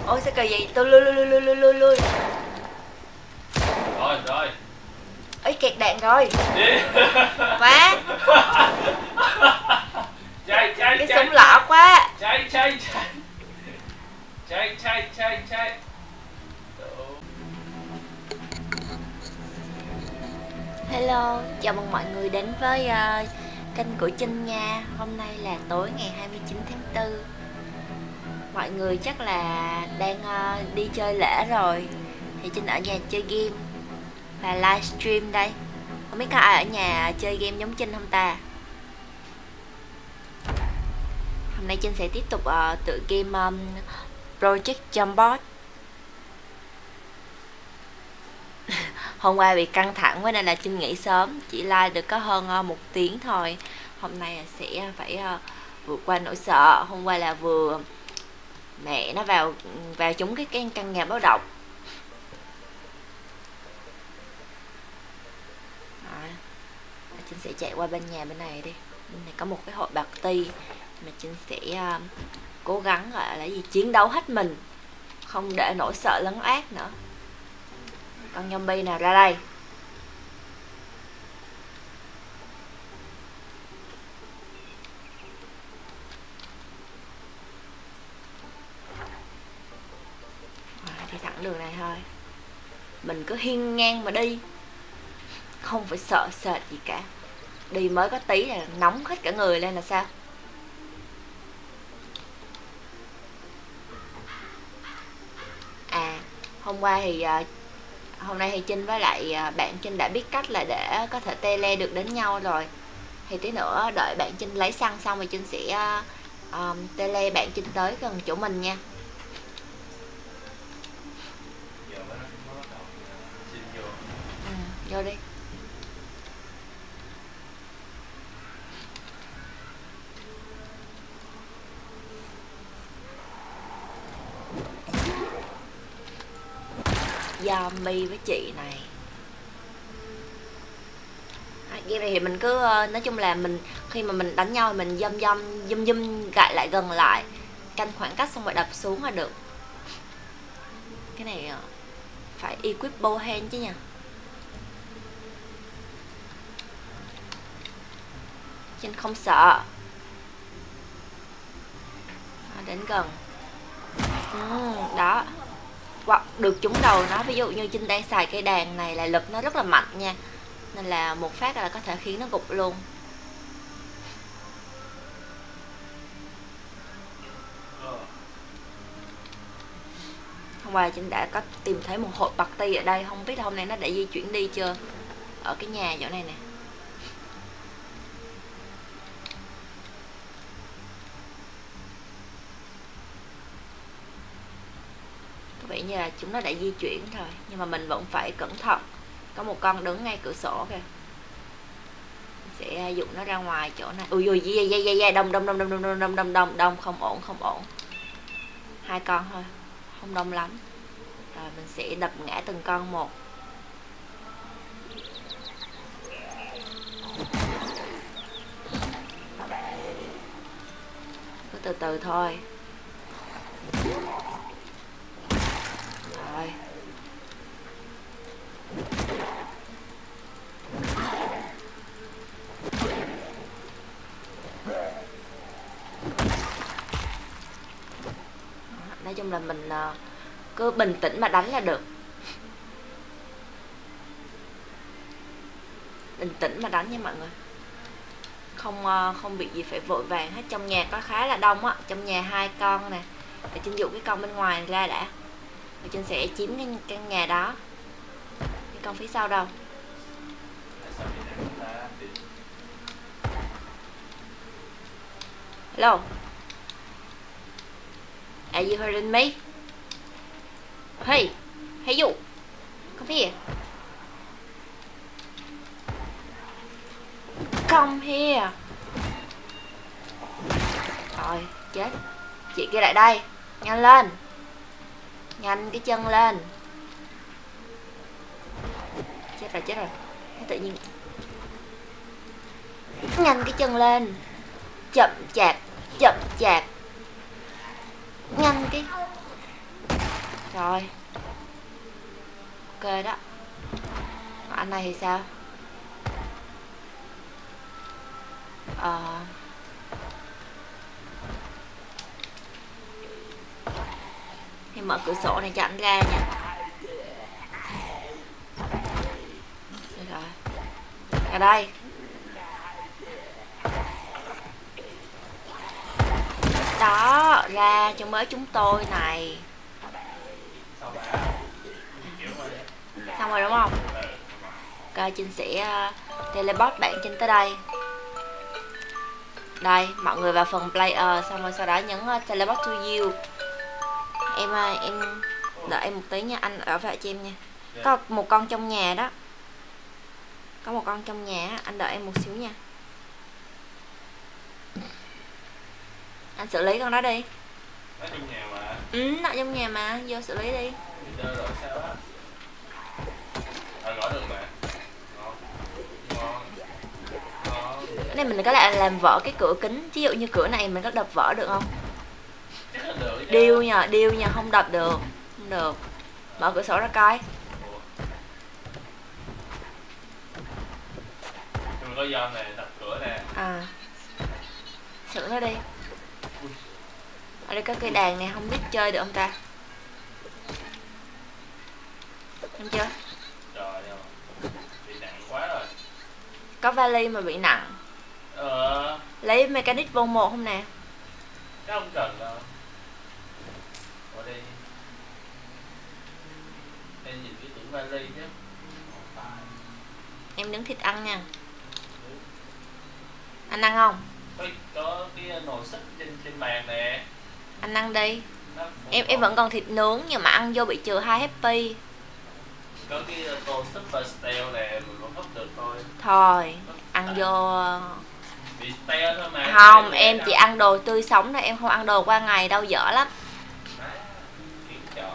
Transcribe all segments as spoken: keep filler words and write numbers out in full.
Ôi sao kỳ vậy? Tôi lui lui lui lui lui lui lui. Rồi rồi. Ấy kẹt đạn rồi. Đi. Quá. Chạy chạy Cái chạy. súng lọ quá. Chạy chạy chạy. Chạy chạy chạy chạy. Hello, chào mừng mọi người đến với uh, kênh của Trinh nha. Hôm nay là tối ngày hai mươi chín tháng tư. Mọi người chắc là đang uh, đi chơi lễ rồi. Thì Trinh ở nhà chơi game và livestream đây. Không biết có ai ở nhà chơi game giống Trinh không ta? Hôm nay Trinh sẽ tiếp tục uh, tựa game um, Project Jumpbot. Hôm qua bị căng thẳng quá nên là Trinh nghỉ sớm, chỉ live được có hơn uh, một tiếng thôi. Hôm nay sẽ phải uh, vượt qua nỗi sợ. Hôm qua là vừa mẹ nó vào vào trúng cái, cái căn nhà báo động. Rồi. Trinh sẽ chạy qua bên nhà bên này đi. Bên này có một cái hội party mà Trinh sẽ uh, cố gắng gọi là gì chiến đấu hết mình, không để nỗi sợ lấn át nữa. Con zombie nào ra đây? À, đi thẳng đường này thôi. Mình cứ hiên ngang mà đi, không phải sợ sệt gì cả. Đi mới có tí là nóng hết cả người lên là sao? À, hôm qua thì uh, hôm nay thì Trinh với lại bạn Trinh đã biết cách là để có thể tele được đến nhau rồi. Thì tí nữa đợi bạn Trinh lấy xăng xong rồi Trinh sẽ um, tele bạn Trinh tới gần chỗ mình nha. Ừ, vô đi. Zombie với chị này. À, game này thì mình cứ nói chung là mình khi mà mình đánh nhau mình dâm dâm dâm dâm gại lại gần lại, canh khoảng cách xong rồi đập xuống là được. Cái này phải equip bow hand chứ nha. Trên không sợ. À, đến gần. Ừ, đó. Hoặc được trúng đầu nó. Ví dụ như Trinh đang xài cây đàn này là lực nó rất là mạnh nha, nên là một phát là có thể khiến nó gục luôn. Hôm qua Trinh đã có tìm thấy một hội party ở đây. Không biết là hôm nay nó đã di chuyển đi chưa. Ở cái nhà chỗ này nè. Có vẻ như là chúng nó đã di chuyển rồi, nhưng mà mình vẫn phải cẩn thận. Có một con đứng ngay cửa sổ kìa. Sẽ dụ nó ra ngoài chỗ này. Ui ui dây dây dây dây đông đông đông đông đông đông đông đông đông không ổn không ổn. Hai con thôi, không đông lắm. Rồi mình sẽ đập ngã từng con một. Cứ từ từ thôi. Rồi. Nói chung là mình cứ bình tĩnh mà đánh là được. Bình tĩnh mà đánh nha mọi người. Không không bị gì phải vội vàng hết. Trong nhà có khá là đông á. Trong nhà hai con nè. Để Trinh dụ cái con bên ngoài ra đã. Rồi Trinh sẽ chiếm cái căn nhà đó. Cái con phía sau đâu? Hello. Are you hearing me? Hey, hey you. Come here. Come here. Rồi, chết. Chị kia lại đây. Nhanh lên. Nhanh cái chân lên. Chết rồi, chết rồi. Tự nhiên nhanh cái chân lên. Chậm chạp, chậm chạp. Nhanh cái Rồi. Ok đó. Anh này thì sao? Ờ... Thì mở cửa sổ này cho anh ra nha. Được rồi. Ra đây. Đó, ra cho mới chúng tôi này. Xong rồi đúng không? Ok, Trinh sẽ uh, teleport bạn Trinh tới đây. Đây, mọi người vào phần player. Xong rồi sau đó nhấn uh, teleport to you. Em uh, em đợi em một tí nha, anh ở lại cho em nha. Có một con trong nhà đó. Có một con trong nhà, anh đợi em một xíu nha. Anh xử lý con đó đi. Nó trong nhà mà. Ừ, nó trong nhà mà, vô xử lý đi. Rồi sao á? À, gõ được mà. Ngon. Ngon. Ngon. Cái này mình có lại làm vỡ cái cửa kính. Ví dụ như cửa này mình có đập vỡ được không? Chắc là được chứ. Điêu nha, điêu nha, không đập được. Không được. Mở cửa sổ ra coi. Mình có dòm này, đập cửa nè. À. Xử nó đi. Ở đây có cây đàn này, không biết chơi được không ta? Không chưa? Trời ơi, bị nặng quá rồi. Có vali mà bị nặng. Ờ. Lấy mechanic vô một không nè? Cái không cần đâu. Ở đây. Đây nhìn cái tưởng vali chứ. Em nướng thịt ăn nha. Anh ăn không? Ôi, có cái nồi súp trên trên bàn nè. Anh ăn đi. Em em vẫn còn thịt nướng nhưng mà ăn vô bị trừ hai happy. Có cái tô super stale nè, mình vẫn hấp được thôi. Thôi, ăn vô. Bị stale thôi mà. Không, em chỉ ăn đồ tươi sống thôi, em không ăn đồ qua ngày đâu, dở lắm. Đấy, kiếm cho.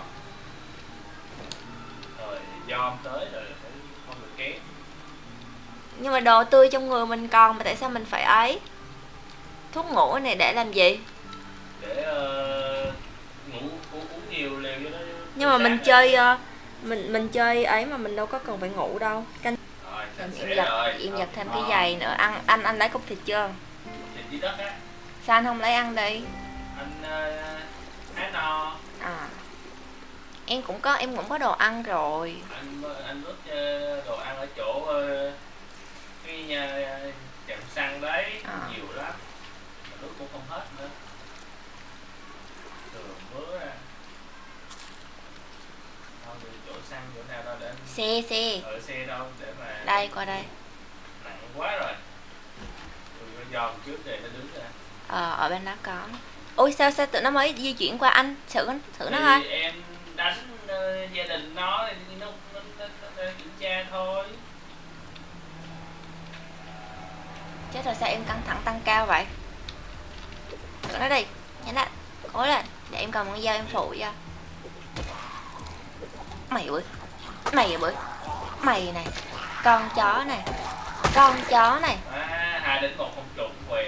Rồi dòm tới rồi không được kém. Nhưng mà đồ tươi trong người mình còn mà tại sao mình phải ấy? Thuốc ngủ này để làm gì? Để uh, ngủ uống, uống nhiều liều cho nó. Nhưng mà mình chơi uh, mình mình chơi ấy mà mình đâu có cần phải ngủ đâu. Canh. Rồi, Em, em em giặt em giặt thêm cái giày nữa. Ăn anh anh lấy cục thịt chưa? Thịt dưới đất á. Sao anh không lấy ăn đi? Anh uh, ăn no. À. Em cũng có em cũng có đồ ăn rồi. Anh anh vứt uh, đồ ăn ở chỗ uh, cái nhà chạm xăng đấy, À. nhiều lắm. Mà nước cũng không hết nữa. Đường mứa ra. Đâu chỗ xăng chỗ nào đâu để anh... Xe xe. Ở xe đâu để mà... Đây qua đây. Nặng quá rồi. Tôi có dòm trước để nó đứng ra. Ờ ở bên đó có. Ôi sao sao tụi nó mới di chuyển qua anh? Thử thử nó Thì coi. em đánh uh, gia đình nó thì nó, nó, nó, nó, nó kiểm tra thôi. Chết rồi sao em căng thẳng tăng cao vậy? Thử nó đi. Nhanh lên. Cố lên. Để em cầm con dao em phụ cho. Mày bữa. Mày bữa. Mày này. Con chó này. Con chó này. À, hai đến một không trụng què.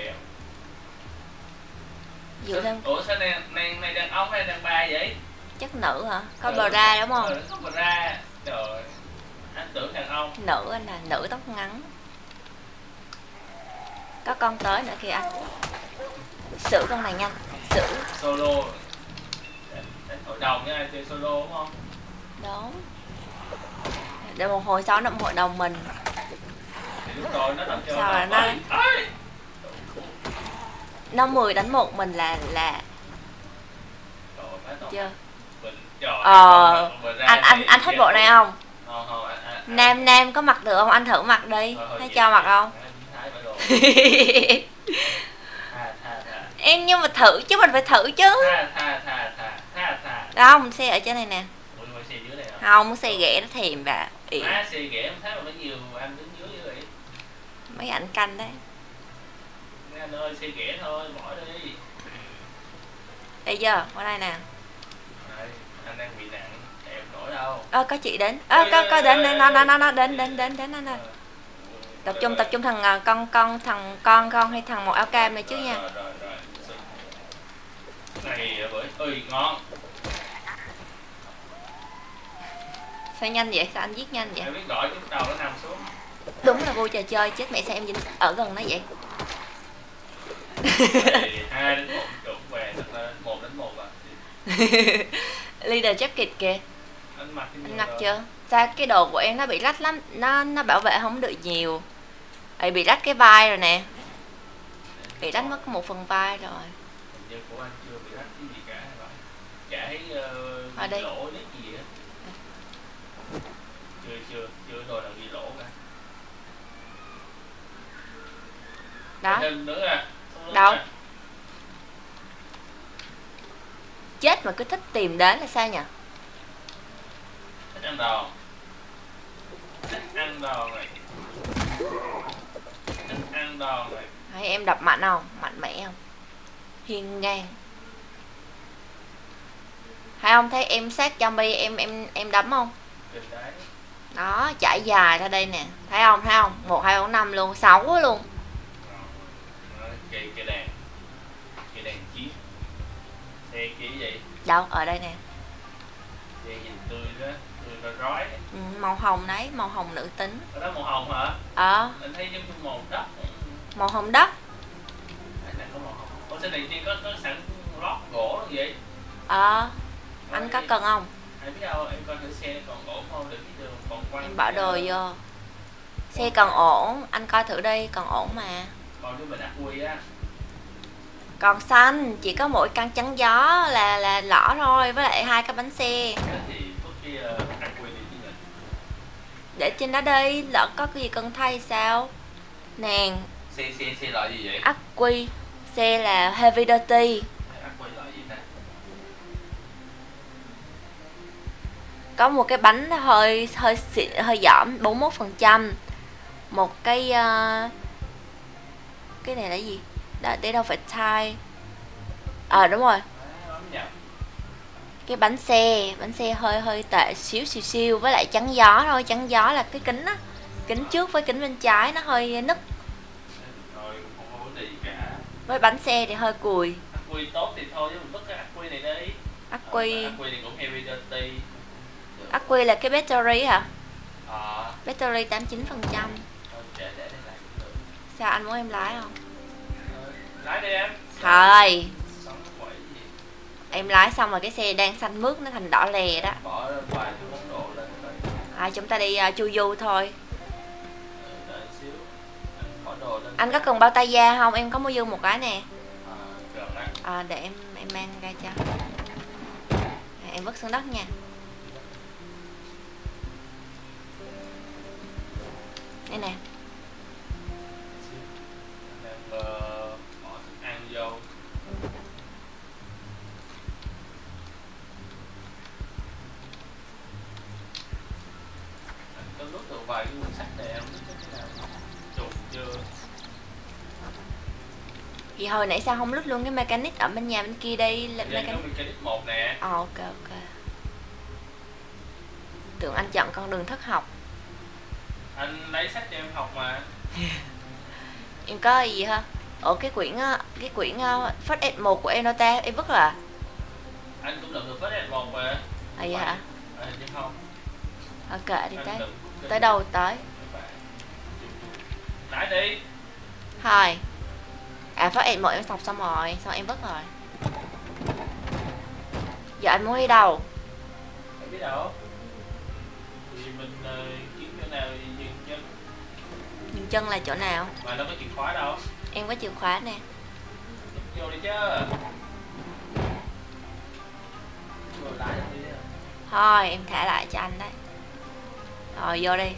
Dựa thêm. Ủa sao này, này, này đàn ông hay đàn bà vậy? Chắc nữ hả? Có Ừ. bờ ra đúng không? Ừ, có bờ ra. Trời, anh tưởng đàn ông. Nữ anh là nữ tóc ngắn. Có con tới nữa kìa anh. Xử con này nhanh. Xử. Solo. Đánh hội đồng nha, chơi solo đúng không? Đúng. Để một hồi sau nó hội đồng mình. Thì lúc rồi nó đập cho Sao là nó- Ôi, ôi. Nó mười đánh một mình là là Trời, má tao- chưa? Mình- trời, Ờ, con bờ ra anh anh này anh thích ghét bộ này không? Không, không, anh- anh- anh- Nam nam có mặc được không? Anh thử mặc đi. Thôi, thôi, Thấy chị- cho mặc không? anh thái bả đồ. Tha, tha, tha. Em nhưng mà thử chứ mình phải thử chứ. Tha, tha, tha, tha, tha, tha. Không, xe ở trên này nè. Ủa, ngồi xe dưới này hả? Không, xe ghẻ nó thèm và ỉ. Má, xe ghẻ em thấy mà nó nhiều anh đứng dưới như vậy. Mấy ảnh canh đấy. Mấy anh ơi, xe ghẻ thôi, bỏ đi. Đây giờ, qua đây nè. Này, anh đang bị nặng, em nổi đâu. Ơ có chị đến. Ơ có có đến đến nó nó nó nó đến đến đến đến nó. Tập trung tập trung thằng à, con con thằng con con hay thằng một áo cam này chứ nha. Rồi, rồi, rồi. Này bởi ơi ngon. Sao nhanh vậy? Sao anh viết nhanh vậy? Mày biết gọi cái đầu nó nằm xuống. Đúng là vô trò chơi, chết mẹ sao em dính ở gần nó vậy? Hai đến một chuẩn về, một đến một à. Leader jacket kìa. Anh mặc Anh mặc chưa? Sao cái đồ của em nó bị rách lắm, nó nó bảo vệ không được nhiều. Ấy bị rách cái vai rồi nè. Bị rách mất một phần vai rồi. Hình của anh chưa bị rách cái gì cả rồi. Chả thấy uh, ở đây lỗ nét gì á. Chưa chưa chưa đồ nào bị lỗ cả. Đó. Nữa à. Đâu? À. Chết mà cứ thích tìm đến là sao nhỉ? Thích ăn đòn. Thích ăn đòn này. Thích ăn đòn này. Hay em đập mạnh không? Mạnh mẽ không? Hiên ngang. Hay không thấy em sát zombie em em em đấm không? Đó, trải dài ra đây nè. Thấy không? Thấy không? một, hai, bốn, năm luôn, sáu quá luôn. Cây cây đèn. Cây đèn chiếc. Xe kia vậy? Đâu, ở đây nè. Xe nhìn tươi đó, tươi và rói. Ừ, màu hồng đấy, màu hồng nữ tính. Ở đó màu hồng hả? Ờ. Anh thấy giống như màu đất. Màu hồng đất. Này có màu hồng. Ủa trên này có có sẵn lót gỗ là gì? Ờ. Anh có cần không? Anh biết đâu, em coi thử xe còn ổn không, để biết đường còn quanh. Em bỏ đồ vô. Xe còn ổn, anh coi thử đi, còn ổn mà. Còn cái bình ắc quy á. Còn xanh, chỉ có mỗi căn chắn gió là là lỏ thôi, với lại hai cái bánh xe. Thì có cái ắc quy đi chứ nhỉ? Để trên đó đi, lỡ có cái gì cần thay sao? Nàng. Xe xe xe loại gì vậy? Ắc quy, xe là heavy duty. Ắc quy loại gì ta? Có một cái bánh hơi hơi xịn, hơi giỏm bốn mươi mốt phần trăm. Một cái uh, cái này là gì? Đó, để đâu phải thay. À đúng rồi. Cái bánh xe, bánh xe hơi hơi tệ xíu xíu xíu, với lại chắn gió thôi, chắn gió là cái kính á. Kính trước với kính bên trái nó hơi nứt. Rồi không có vấn đề gì cả. Với bánh xe thì hơi cùi. Ắc quy tốt thì thôi chứ mình vứt cái ắc quy này đi. Ắc quy. Ắc quy này cũng heavy duty. Ắc quy là cái battery hả? À. Battery tám mươi chín phần trăm. Sao anh muốn em lái không? Lái đi em. Thôi. Em lái xong rồi cái xe đang xanh mướt nó thành đỏ lè đó. Bỏ vài món đồ lên rồi. À, chúng ta đi uh, chu du thôi. Đợi xíu. Anh bỏ đồ lên. Anh có cần bao tay da không? Em có mua dư một cái nè. À, gần đó. À, để em em mang ra cho. À, em vứt xuống đất nha. Đây nè. Em uh, bỏ thức ăn vô. Anh có rút được vài cái cuốn sách này em biết thế nào trùng chưa? Thì hồi nãy sao không lút luôn cái mechanic ở bên nhà bên kia đây là mechanic. Có mechanic một nè. Ờ, ok ok. Tưởng anh chọn con đường thất học. Anh lấy sách cho em học mà. Em có gì hả? Ủa cái quyển cái quyển First Aid một của em đâu ta? Em vứt là anh cũng được được First Aid một mà. À vậy hả? À, chứ không. Ok đi tới. Tới đâu tới? Lái đi. Thôi. À First Aid một em học xong rồi, xong em vứt rồi. Giờ anh muốn đi đâu? Em biết đâu. Thì mình uh, kiếm chỗ nào thì dừng chân. Dừng chân là chỗ nào? Mà đâu có chìa khóa đâu. Em có chìa khóa nè. Vô đi chứ. Rồi lái đi. Thôi em thả lại cho anh đấy. Rồi vô đi.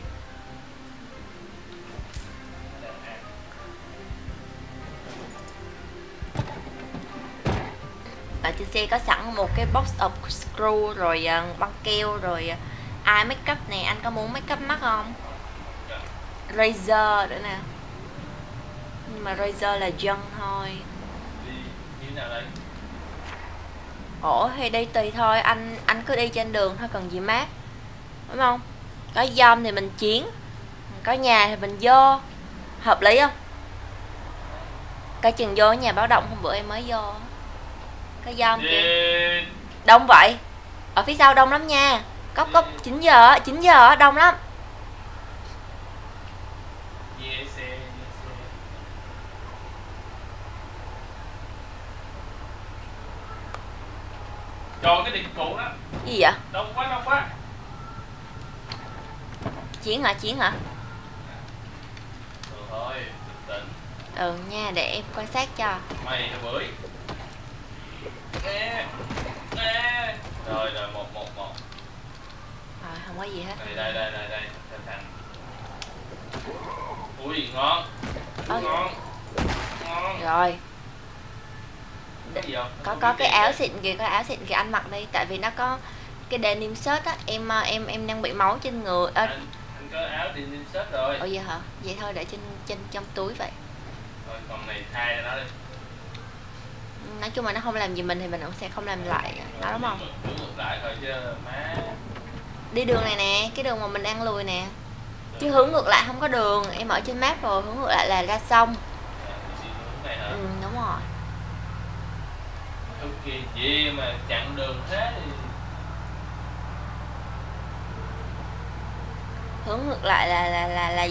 Ở trên xe có sẵn một cái box of screw rồi uh, băng keo rồi uh, eye makeup nè, anh có muốn makeup mắt không? Razor nữa nè. Nhưng mà razor là dân thôi. Đi như nào đây? Ủa thì đi tùy thôi, anh anh cứ đi trên đường thôi cần gì mát. Đúng không? Có dom thì mình chiến, có nhà thì mình vô. Hợp lý không? Coi chừng vô nhà báo động hôm bữa em mới vô. Có dom kìa. Đông vậy? Ở phía sau đông lắm nha. Cốc cốc chín giờ á, chín giờ á, đông lắm. Về xe, về xe. Trời, cái điện cụ đó. Gì vậy? Đông quá, đông quá. Chiến hả, chiến hả? Ừ thôi, bình tĩnh. Ừ nha, để em quan sát cho. Mày là bưởi. Nè, nè. Rồi, rồi, một, một, một. Rồi, không có gì hết. Đây, đây, đây, đây, đây. Thành thành. Ui, ngon. Ơ. Ngon. Ngon. Rồi. Có gì không? Có có cái áo xịn kìa, có áo xịn kìa, anh mặc đi. Tại vì nó có cái denim shirt á. Em em em đang bị máu trên người. À, Anh, anh có áo denim shirt rồi. ồ vậy hả? Vậy thôi để trên trên trong túi vậy. Rồi, còn này thay nó đi. Nói chung là nó không làm gì mình thì mình cũng sẽ không làm lại nó, đúng không? Cứ ngược lại thôi chứ má. Đi đường này nè, cái đường mà mình đang lùi nè. Chứ hướng ngược lại không có đường, em ở trên map rồi, hướng ngược lại là ra sông. Đi hướng này hả? Ừ, đúng rồi. Hướng kia gì mà chặn đường thế thì... Hướng ngược lại là là là là gì?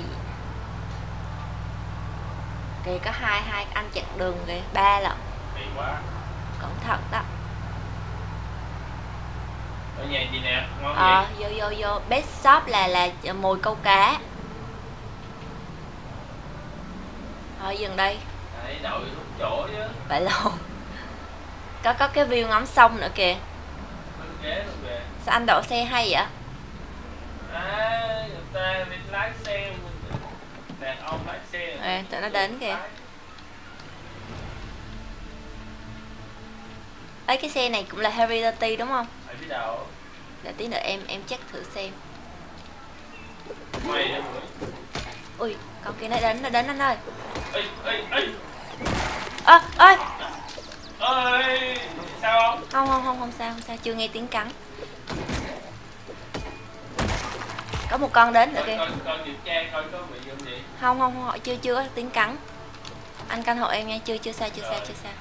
Kìa có hai hai anh chặn đường kìa, ba lận. Kỳ quá. Cẩn thận đó. Ở nhà gì nè, ngon Ờ, gì? vô vô vô, best shop là là mồi câu cá. Thôi dừng đây. Đấy, đậu đúng chỗ chứ. Vậy luôn. Có có cái view ngắm sông nữa kìa. Bên ghế luôn kìa. Sao anh đậu xe hay vậy? À, người ta đi lái xe, đàn ông lái xe. À, tụi nó đến kìa. Ấy cái xe này cũng là Heredity đúng không? Mày biết đâu. Để tí nữa em em check thử xem. Mày đó bưởi. Ui, con kia nó đến, nó đến anh ơi. Ê, ê, ê. Ơ, ơi. Ơi, sao không? Không không không không sao, không sao, chưa nghe tiếng cắn. Có một con đến nữa kìa. Coi coi kiểm tra coi có bị gì gì. Không không không, chưa chưa có tiếng cắn. Anh canh hộ em nha, chưa chưa sao, chưa sao, chưa sao.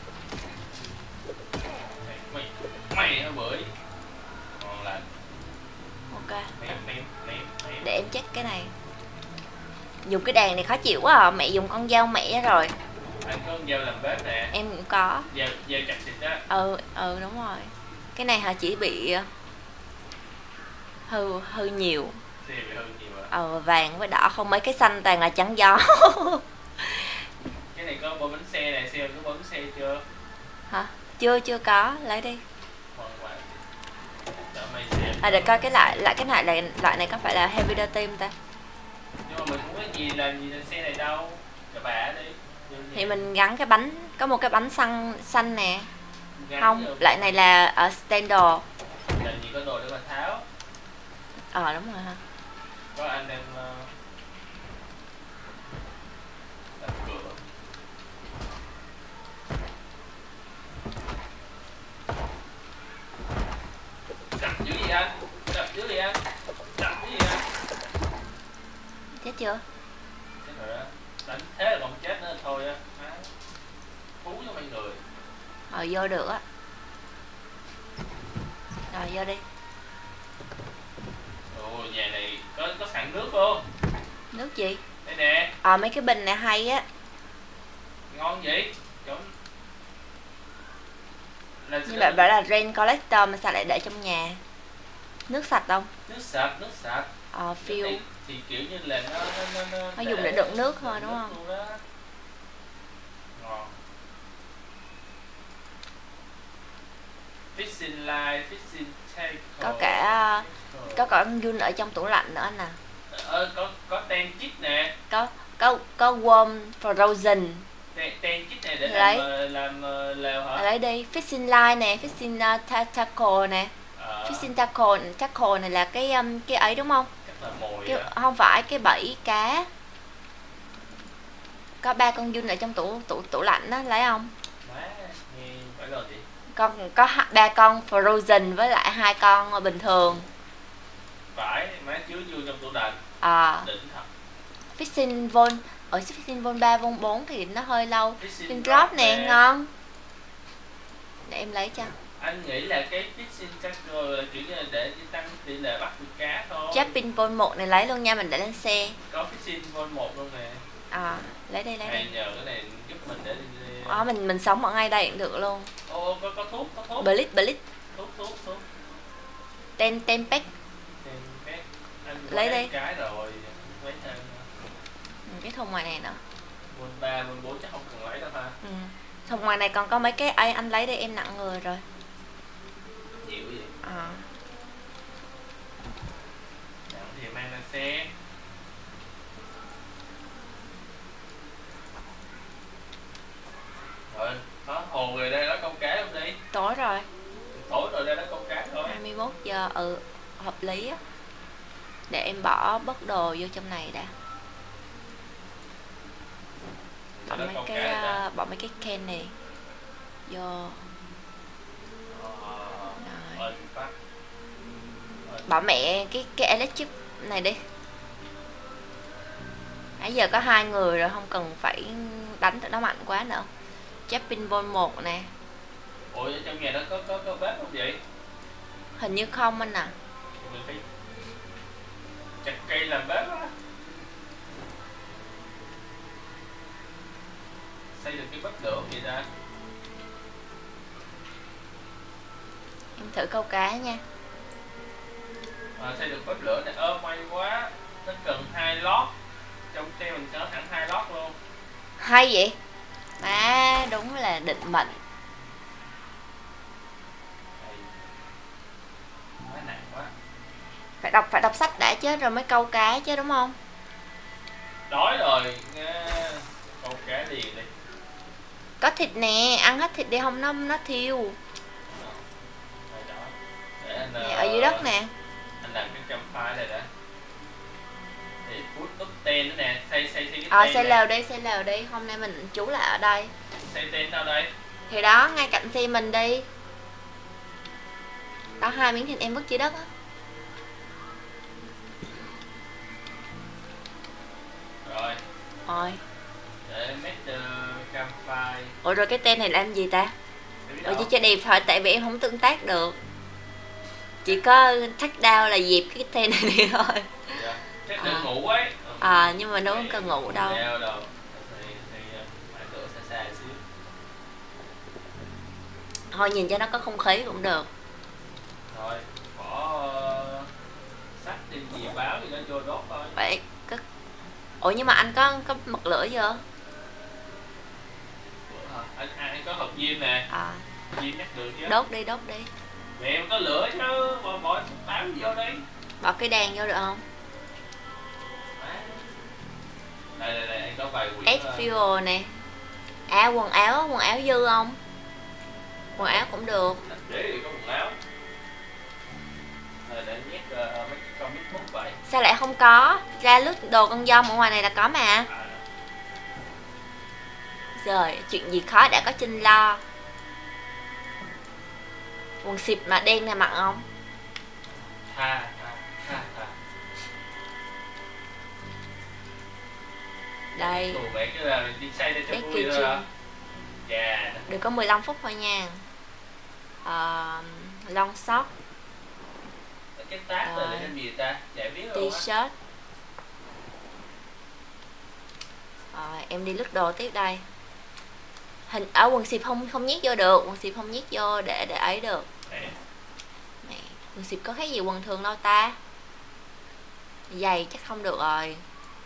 Mày mày hả bưởi. Ngon lành. Ok. Mềm mềm mềm mềm. Để em check cái này. Dùng cái đàn này khó chịu quá à, mẹ dùng con dao mẹ rồi. Anh có con dao làm bếp nè. Em cũng có. Dao dao chặt thịt á. Ừ ừ đúng rồi. Cái này hả chỉ bị hư hư nhiều. Thì bị hư nhiều à. Ờ vàng với đỏ không, mấy cái xanh toàn là trắng gió. Cái này có bơm bánh xe này, xem có bấm xe chưa? Hả? Chưa chưa có, lấy đi. Ngon quá. Đỡ mày xem. À để coi cái loại lại cái loại này loại này có phải là heavy duty không ta? Nhưng mà mình cũng có gì làm gì lên xe này đâu. Cho bà đi. Thì mình gắn cái bánh, có một cái bánh xăng xanh nè. Gắn Không, vô. loại này là ở standard. Làm gì có đồ để mà tháo. Ờ đúng rồi ha. Có anh em uh, đập cửa. Đập dữ gì anh? Đập dữ gì anh? Đập dữ gì anh? Chết chưa? Chết rồi đó. Đánh thế là còn chết nữa thôi á. Phú cho mấy người. Rồi vô được á. Rồi vô đi. Ồ, nhà này có có sẵn nước luôn. Nước gì? Đây nè. Ờ mấy cái bình này hay á. Ngon vậy? Giống là Nhưng bạn bảo là rain collector mà sao lại để trong nhà? Nước sạch không? nước sạch, nước sạch. Ờ Nước fill. này thì kiểu như là nó nó nó, nó, Nó dùng để đựng nước thôi đúng không? luôn đó. Ngon. Fishing line, fishing tackle. Có cả có cả con giun ở trong tủ lạnh nữa anh nè. Ờ, có có ten chip nè. Có có có worm frozen. Ten, ten chip này để Lấy. làm ờ, làm ờ, lều hả? Lấy đi, fishing line nè, fishing uh, ta- tackle nè. Ờ, Fishing tackle, tackle này là cái um, cái ấy đúng không? chắc là mồi Cái, á. không phải cái bẫy cá. Có ba con giun ở trong tủ tủ tủ lạnh đó, lấy không? Má, nghe phải rồi gì? Con có h- ba con frozen với lại hai con bình thường. Phải, má chứa vô trong tủ lạnh. À, Đỉnh thật. fishing vol ở fishing vol ba vol bốn thì nó hơi lâu. Fishing Fishing drop drop nè, nè. ngon. Để em lấy cho. Anh nghĩ là cái fishing tackle là kiểu như là để tăng tỷ lệ bắt được cá thôi. Japping Vol một này lấy luôn nha, mình để lên xe. Có fishing vol một luôn nè. À, lấy đây lấy Hay đây. nhờ cái này giúp mình để đi. Ờ, mình mình sống ở ngay đây cũng được luôn. Ô, có, có thuốc, có thuốc. Blitz Blitz. Thuốc, thuốc, thuốc. Ten ten pack. Ten pack. Anh lấy đi. Cái rồi, lấy thêm. Ừ, cái thùng ngoài này nữa. Vol ba, vol bốn chắc không cần lấy đâu ha. Ừ. Thùng ngoài này còn có mấy cái ai anh lấy đi, em nặng người rồi. Nhiều vậy. À. Nặng thì mang lên xe. Rồi, đó, hồ rồi đây đó câu cá không đi. Tối rồi. Tối rồi đây đó câu cá thôi. hai mươi mốt giờ, ừ, hợp lý á. Để em bỏ bớt đồ vô trong này đã. Bỏ mấy cái uh, bỏ mấy cái can này vô. Rồi. Bỏ mẹ cái cái electric này đi. Nãy giờ có hai người rồi, không cần phải đánh nó mạnh quá nữa. Japping Vol một nè. Ủa trong nhà nó có có có bếp không vậy? Hình như không anh à. Mình phải chặt cây làm bếp á. Xây được cái bếp lửa vậy ta. Em thử câu cá nha. À, xây được bếp lửa này, ơ may quá. Nó cần hai lót. Trong xe mình có hẳn hai lót luôn. Hay vậy? Má, đúng là định mệnh. Quá nặng quá. Phải đọc phải đọc sách đã chứ rồi mới câu cá chứ đúng không? Đói rồi, nghe câu cá liền đi. Có thịt nè, ăn hết thịt đi không nó nó thiêu. Để anh, nè, ở dưới đất nè. Anh làm cái campfire này đã. Thì put up ten nữa nè, xây xây xây cái Ờ, ten xây này. lều đi, xây lều đi, hôm nay mình trú lại ở đây. Xây ten đâu đây? Thì đó, ngay cạnh xe mình đi. Có hai miếng thịt em vứt dưới đất á. Rồi. Rồi. Để make campfire. Ủa rồi cái tên này làm gì ta? Ủa chỉ cho đẹp thôi, tại vì em không tương tác được. Chỉ có thách đau là dẹp cái tên này đi thôi. Dạ. Chắc à. ngủ ấy. À nhưng mà đâu có cần ngủ đâu. đâu. Thì, thì phải cửa xa xa xíu. Thôi nhìn cho nó có không khí cũng được. Rồi, bỏ uh, sách trên gì báo gì đó vô đốt thôi. Vậy cất. Ủa nhưng mà anh có có bật lửa chưa? Anh, anh có hộp diêm nè. À. Diêm nhắc được chứ. Đốt đi, đốt đi. Mẹ em có lửa chứ, bỏ bỏ báo vô đi. Bỏ cái đèn vô được không? Đây đây đây, anh có vài quyển. Add fuel nè. À quần áo, quần áo dư không? Quần áo cũng được. Để thì có quần áo. Rồi để nhét uh, mấy cái con mít mút vậy. Sao lại không có? Ra lướt đồ con dông ở ngoài này là có mà. À. Rồi, chuyện gì khó đã có Trinh lo. Quần xịp mà đen này mặc không? Tha, tha, tha, tha. Đây. Ủa, vậy cái là mình đi xây ra cho vui thôi hả? Dạ. Được có mười lăm phút thôi nha. Uh, long short. Cái tag uh, là để làm gì ta? Giải biết luôn á. T-shirt. Rồi, em đi lướt đồ tiếp đây. Hình ở quần xịp không không nhét vô được, quần xịp không nhét vô để để ấy được. Mẹ. Mẹ, quần xịp có khác gì quần thường đâu ta. Giày chắc không được rồi.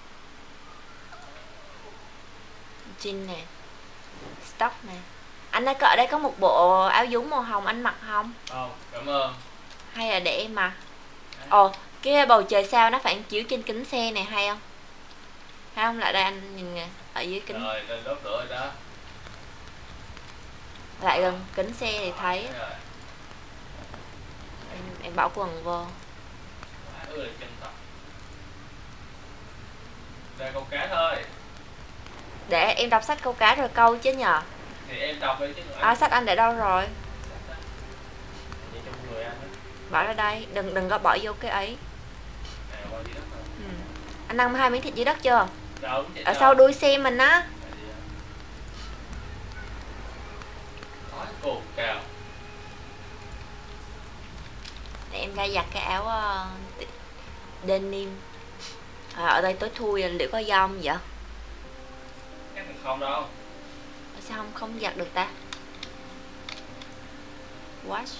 Jean nè. Stock nè. Anh ơi, ở đây có một bộ áo dúng màu hồng, anh mặc không? Không, cảm ơn. Hay là để em mặc? Ồ, cái bầu trời sao nó phản chiếu trên kính xe này hay không? Hay không? Lại đây anh nhìn nè, ở dưới kính. Rồi, lên đốt lửa rồi đó. Lại gần kính xe thì thấy. Em, em bỏ quần vô. Ừ, chân thật. Ra câu cá thôi. Để em đọc sách câu cá rồi câu chứ nhờ. Thì em đọc đi chứ. À, sách anh để đâu rồi? Để trong người anh. Bỏ ra đây, đừng đừng có bỏ vô cái ấy. À, bỏ dưới đất rồi. Ừ. Anh ăn hai miếng thịt dưới đất chưa? Đâu, ở sau đuôi xe mình á. Cồn cào. ra giặt cái áo uh, denim. À, ở đây tối thui liệu có do không vậy? Chắc là không đâu. Sao không không giặt được ta? Wash.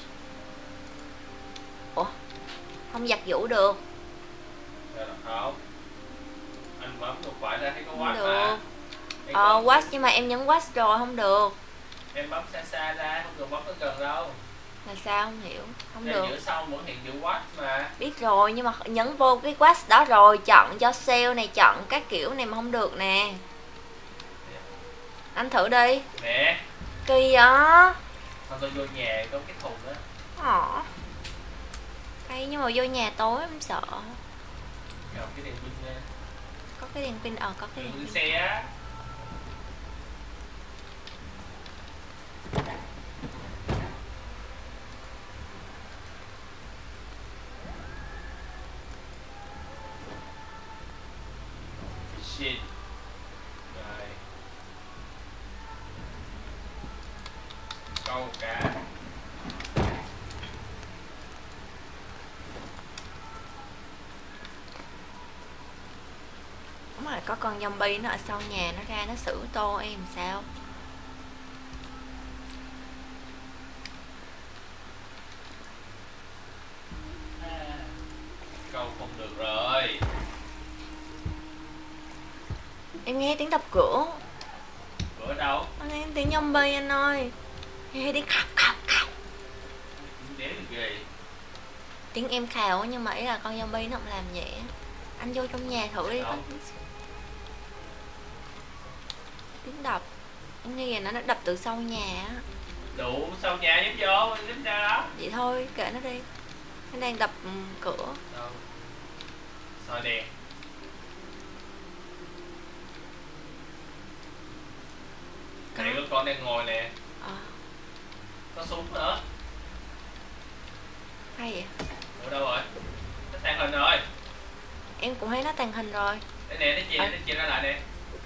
Ủa? Không giặt vũ được. Rồi là không. Anh bấm một phải ra thấy có Không wash được. mà. Ờ wash nhưng mà em nhấn wash rồi không được. Em bấm xa xa ra, không được bấm tới gần đâu. Là sao không hiểu? Không Cái được. giữa xong vẫn hiện chữ wash mà. Biết rồi nhưng mà nhấn vô cái wash đó rồi chọn cho sale này, chọn các kiểu này mà không được nè. Anh thử đi. Nè. Kỳ đó. Thôi tôi vô nhà có cái thùng đó. Ờ. Hay nhưng mà vô nhà tối em sợ. Cầm cái đèn pin ra. Có cái đèn pin, ờ có cái đèn Đèn pin. xe á. Shit. Rồi. Câu cá. Đúng rồi, có con zombie nó ở sau nhà, nó ra nó xử tô em sao? Câu không được rồi. Em nghe tiếng đập cửa. Cửa đâu? Anh nghe tiếng zombie anh ơi. Nghe tiếng khóc khóc khóc. Đéo được ghê. Tiếng em khào nhưng mà ý là con zombie nó không làm vậy. Anh vô trong nhà thử đi. Đâu? Tiếng đập. Em nghe là nó nó đập từ sau nhà á. Đủ sau nhà giúp vô, giúp ra đó. Vậy thôi, kệ nó đi. Nó đang đập um, cửa. Đâu? Soi đèn. Có. Này có con đang ngồi nè. Ờ, Có súng nữa. hay vậy. Ở đâu rồi? Nó tàn hình rồi. Em cũng thấy nó tàng hình rồi. Đây nè, nó chia, À. nó chia ra lại nè.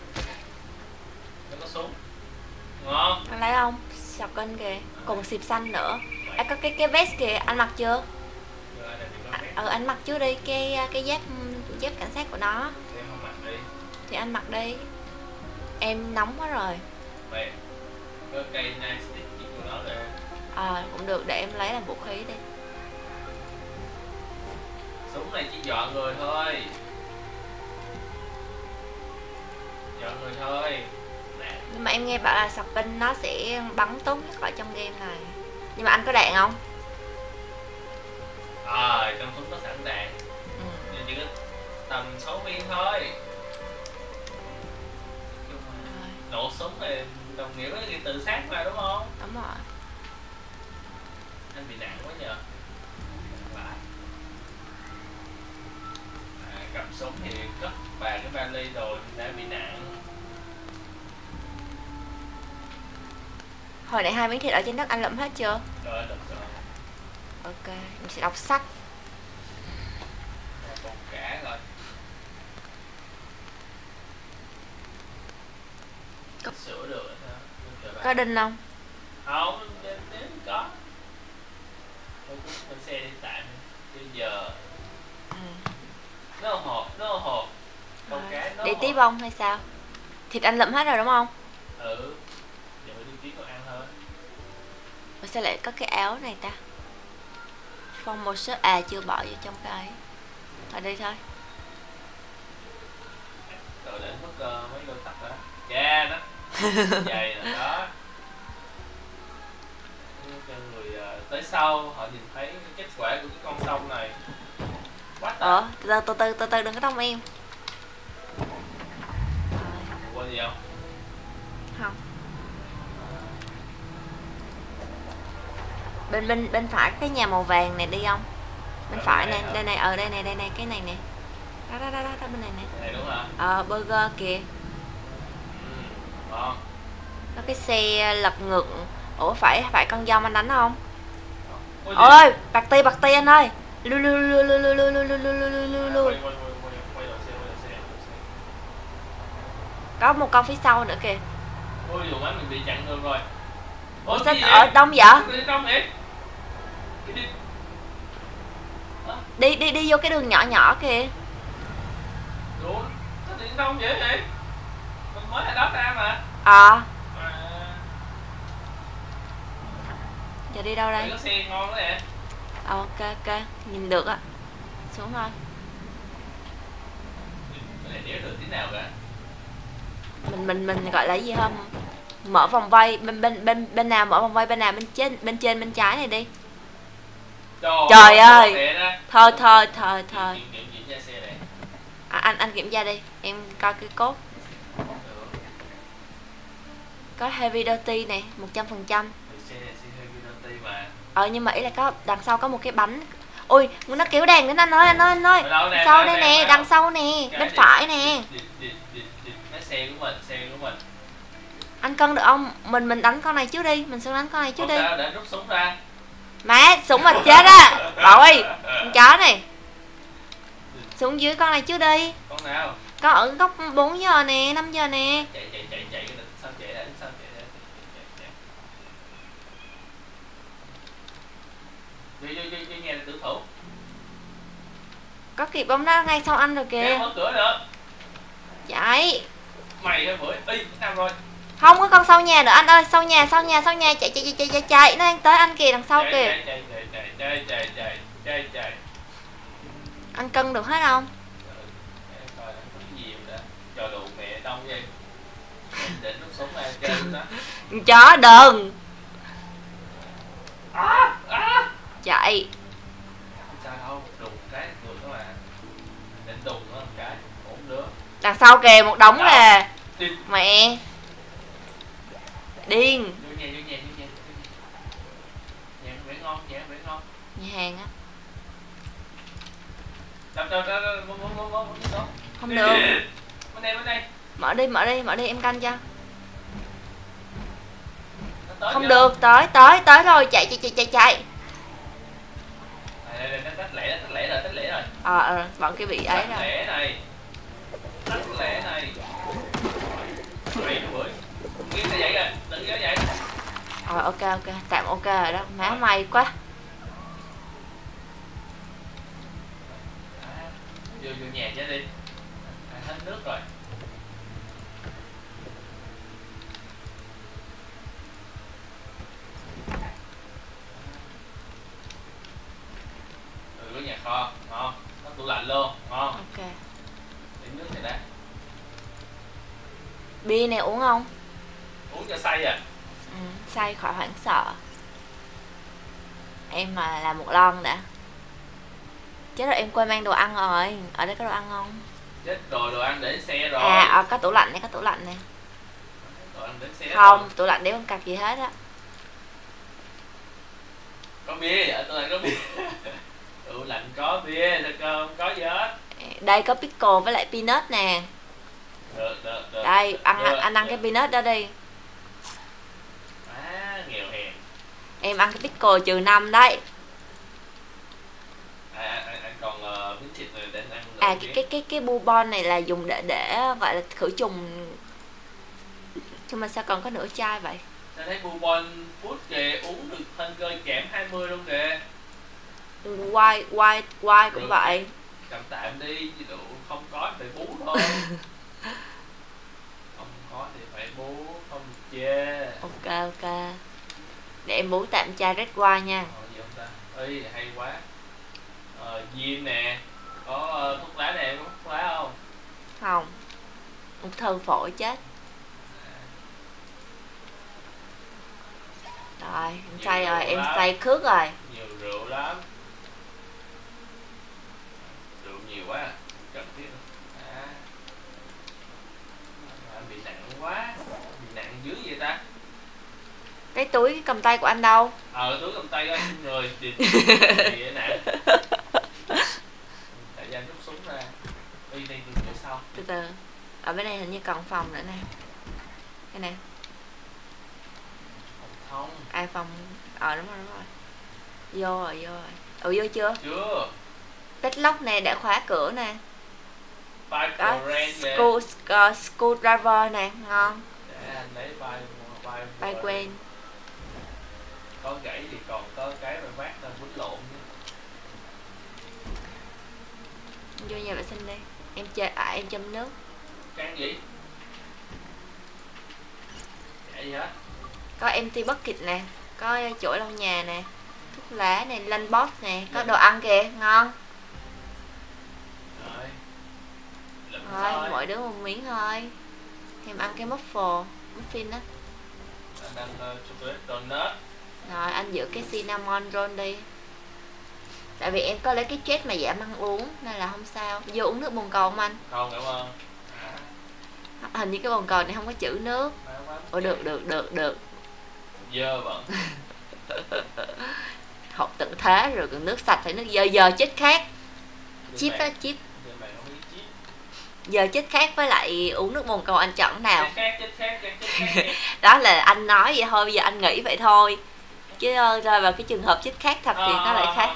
Nó có súng. Ngon. Anh lấy không? Shotgun kìa. Còn xịp xanh nữa. À, có cái cái vest kìa, anh mặc chưa? Rồi, đây thì có À, mét. ừ, anh mặc trước đi cái cái giáp giáp cảnh sát của nó. Em không mặc đi. Thì anh mặc đi. Em nóng quá rồi. Mày có cây nightstick chỉ của nó nè. À, cũng được, để em lấy làm vũ khí đi. Súng này chỉ dọn người thôi. Dọn người thôi. Nè. Nhưng mà em nghe bảo là shotgun nó sẽ bắn tốt nhất ở trong game này. Nhưng mà anh có đạn không? À, trong súng có sẵn đạn. Ừ. Nhưng chỉ có tầm sáu viên thôi. Rồi, Nổ súng này đồng nghĩa với cái tự sát mà đúng không? đúng rồi. Anh bị nặng quá nhờ. Lại. À, cầm súng thì cất ba cái vali rồi đã bị nặng. Hồi nãy hai miếng thịt ở trên đất anh lượm hết chưa? Rồi được rồi. Ok, mình sẽ đọc sách. Rồi, còn cả rồi. Có- Sửa được rồi sao? Không chờ Có bạn. đinh không? Không, nếu nếu có. Tôi cũng bên xe đi tạm. Bây giờ Ừ. nó hộp, nó hộp. Con Rồi. cá nó Đi hộp. tiếp không hay sao? Thịt anh lượm hết rồi đúng không? Ừ. Giờ phải đi kiếm đồ ăn thôi. Mà sao lại có cái áo này ta? Phong một số à chưa bỏ vô trong cái ấy. Ở đây thôi. Rồi đến mức uh, mấy đôi tập đó. Cha đó. Vậy là đó. Cho người uh, tới sau họ nhìn thấy cái kết quả của cái con sông này. What the? Ờ, từ từ từ từ từ từ đừng có tông em. Quên gì không? Không. Bên bên bên phải cái nhà màu vàng này đi không? Bên Ở phải đây này, hả? đây này, ở đây này, đây này, cái này nè. Đó đó đó đó, đó bên này nè. Này đúng hả? Ờ, burger kìa. Ừ. Ngon. Có cái xe lật ngược. Ủa phải phải con dông anh đánh không? Ôi, Ôi, bạc ti bạc ti anh ơi. Lu lu lu lu lu lu lu lu lu lu lu lu lu. Quay, quay, quay, quay, quay đầu xe, quay đầu xe, quay đầu xe. Có một con phía sau nữa kìa. Ôi dù má mình bị chặn đường rồi. Ủa Ủa, sao gì ở vậy? đông vậy? Cái đi trong vậy? Cái đi... Đi đi đi vô cái đường nhỏ nhỏ kìa. Ủa, sao tự nhiên đâu dễ vậy? Mình mới ở đó ra mà. Ờ. À. Giờ đi đâu đây? Có xe ngon đó nè. Ờ, ok ok, nhìn được á. Xuống thôi. Cái này đéo được tí nào cả. Mình mình mình gọi là gì không? Mở vòng vây bên bên bên bên nào mở vòng vây bên nào bên trên bên trên bên trái này đi. Trời, Trời ơi. Thôi thôi thôi thôi. Kiểm kiểm tra xe này. À, anh anh kiểm tra đi, em coi cái cốt. Có heavy duty này, một trăm phần trăm. Xe này xe heavy duty mà. Ờ nhưng mà ý là có đằng sau có một cái bánh. Ôi, nó kéo đèn đến anh ơi, anh ơi, anh ơi. Đằng sau đây nè, đằng sau nè, bên phải nè. Cái xe của mình, xe của mình. Anh cân được không? Mình mình đánh con này trước đi, mình sẽ đánh con này trước đi. Để rút súng ra. Má, súng mà chết á. Rồi, con chó này. Xuống dưới con này trước đi. Con nào? Con ở góc bốn giờ nè, năm giờ nè. Chạy chạy chạy chạy cái sao chạy đến sao chạy đến. Vô vô vô vô nhà tử thủ. Có kịp không đó, ngay sau anh rồi kìa. Mở cửa được. Chạy. Mày ơi bữa y nào rồi. Không có con sau nhà nữa anh ơi, sau nhà, sau nhà, sau nhà, chạy chạy chạy chạy chạy, chạy. Nó đang tới anh kìa, đằng sau kìa. Chạy chạy chạy chạy chạy chạy chạy chạy. Anh cân được hết không? Coi cái gì vậy? Cho đủ mẹ đông vậy. Để nút súng ra chơi đó. Chó đừng. À, à. Chạy. Sao đâu, đùng cái được đó mà. Định đùng nữa một cái, bốn đứa. Đằng sau kìa một đống nè. Đi. Mẹ. Điên. Vô nhà, vô nhà, vô nhà. Nhà vẻ ngon, nhà vẻ ngon. Nhà hàng á. Đâu đâu đâu đâu, muốn muốn muốn muốn muốn. Không được. Bên đây, bên đây. Mở đi, mở đi, mở đi em canh cho. Không chưa? được, tới tới tới rồi, chạy chạy chạy chạy chạy. Đây đây nó tách lẻ, tách lẻ rồi, tách lẻ rồi. Ờ ờ, bọn kia bị ấy Tách rồi. lẻ này. Tách lẻ này. Mày nó bưởi. Kiếm nó vậy rồi, đừng có vậy. Ờ ok ok, tạm ok rồi đó, má may quá. Vô vô nhà chứ đi. Hết nước rồi. Ừ, có nhà kho, ngon. Có tủ lạnh luôn, ngon. Ok. Để nước này đã. Bia này uống không? Uống cho say à? Ừ, say khỏi hoảng sợ. Em mà làm một lon đã. Chết rồi, em quên mang đồ ăn rồi. Ở đây có đồ ăn không? Chết rồi, đồ ăn để xe rồi. À, à có tủ lạnh này, có tủ lạnh này. Đồ ăn đến xe Không, rồi. tủ lạnh đéo không cặp gì hết á. Có bia, dạ tủ lạnh có bia. Tủ lạnh có bia, sao cơm có gì hết. Đây có pickle với lại peanut nè. Được, được, được. Đây, ăn được, anh ăn được. cái peanut đó đi. À, nghèo hèn. Em ăn cái pickle trừ năm đấy. À, anh, anh còn uh, miếng thịt này để anh ăn. À cái cái cái cái bourbon này là dùng để để gọi là khử trùng. Nhưng mà sao còn có nửa chai vậy? Sao thấy bourbon food kìa, uống được hơn cơi kẽm hai mươi luôn kìa. White white white cũng Được. vậy. Cầm tạm đi, chứ đủ không có thì phải bú thôi. Không có thì phải bú, không được chê. Ok ok. Để em bú tạm chai red wine nha. Ờ, gì không ta? Ê, hay quá. Ờ, Diêm nè. Có uh, thuốc lá nè, em có thuốc lá không? Không. Ung thư phổi chết. Rồi, em Nhiều say rồi, rượu em lắm. say khước rồi. Nhiều rượu lắm. Rượu nhiều quá à, cần thiết đâu. À. Anh bị nặng quá. Bị nặng dữ vậy ta? Cái túi cầm tay của anh đâu? Ờ, túi cầm tay anh người thì vậy nè. Tại vì anh rút súng ra. Đi đi từ phía sau. Từ từ. Ở bên này hình như còn phòng nữa nè. Cái này. Không. Ai phòng? Ờ đúng rồi đúng rồi. Vô rồi vô rồi. Ừ vô chưa? Chưa. Padlock nè, để khóa cửa nè. Five Đó, grand nè. school, uh, screwdriver nè, ngon. Để anh lấy bay bay Bay quên. Có gãy thì còn có cái mà vác ra quýnh lộn chứ. Vô nhà vệ sinh đi. Em chơi à, em châm nước. Can gì? Dạ gì hả? Có empty bucket nè, có chổi lau nhà nè, thuốc lá nè, lanh box nè, có đồ ăn kìa, ngon. Rồi. Rồi, mỗi đứa một miếng thôi. Em ăn cái muffle, muffin á. Anh ăn uh, chocolate donut. Rồi, anh giữ cái cinnamon roll đi. Tại vì em có lấy cái jet mà giảm ăn uống nên là không sao. Vô uống nước bồn cầu không anh? Không, cảm ơn. À. Hình như cái bồn cầu này không có chữ nước. Ủa được, được, được, được. Dơ bận. Học tận thế rồi còn nước sạch phải nước dơ dơ chết khác. Chip á, chip. Giờ chết khác với lại uống nước bồn cầu anh chọn nào? Chết khác, chết khác, chết khác. Đó là anh nói vậy thôi, bây giờ anh nghĩ vậy thôi. Chứ rơi vào cái trường hợp chết khác thật thì nó lại khác.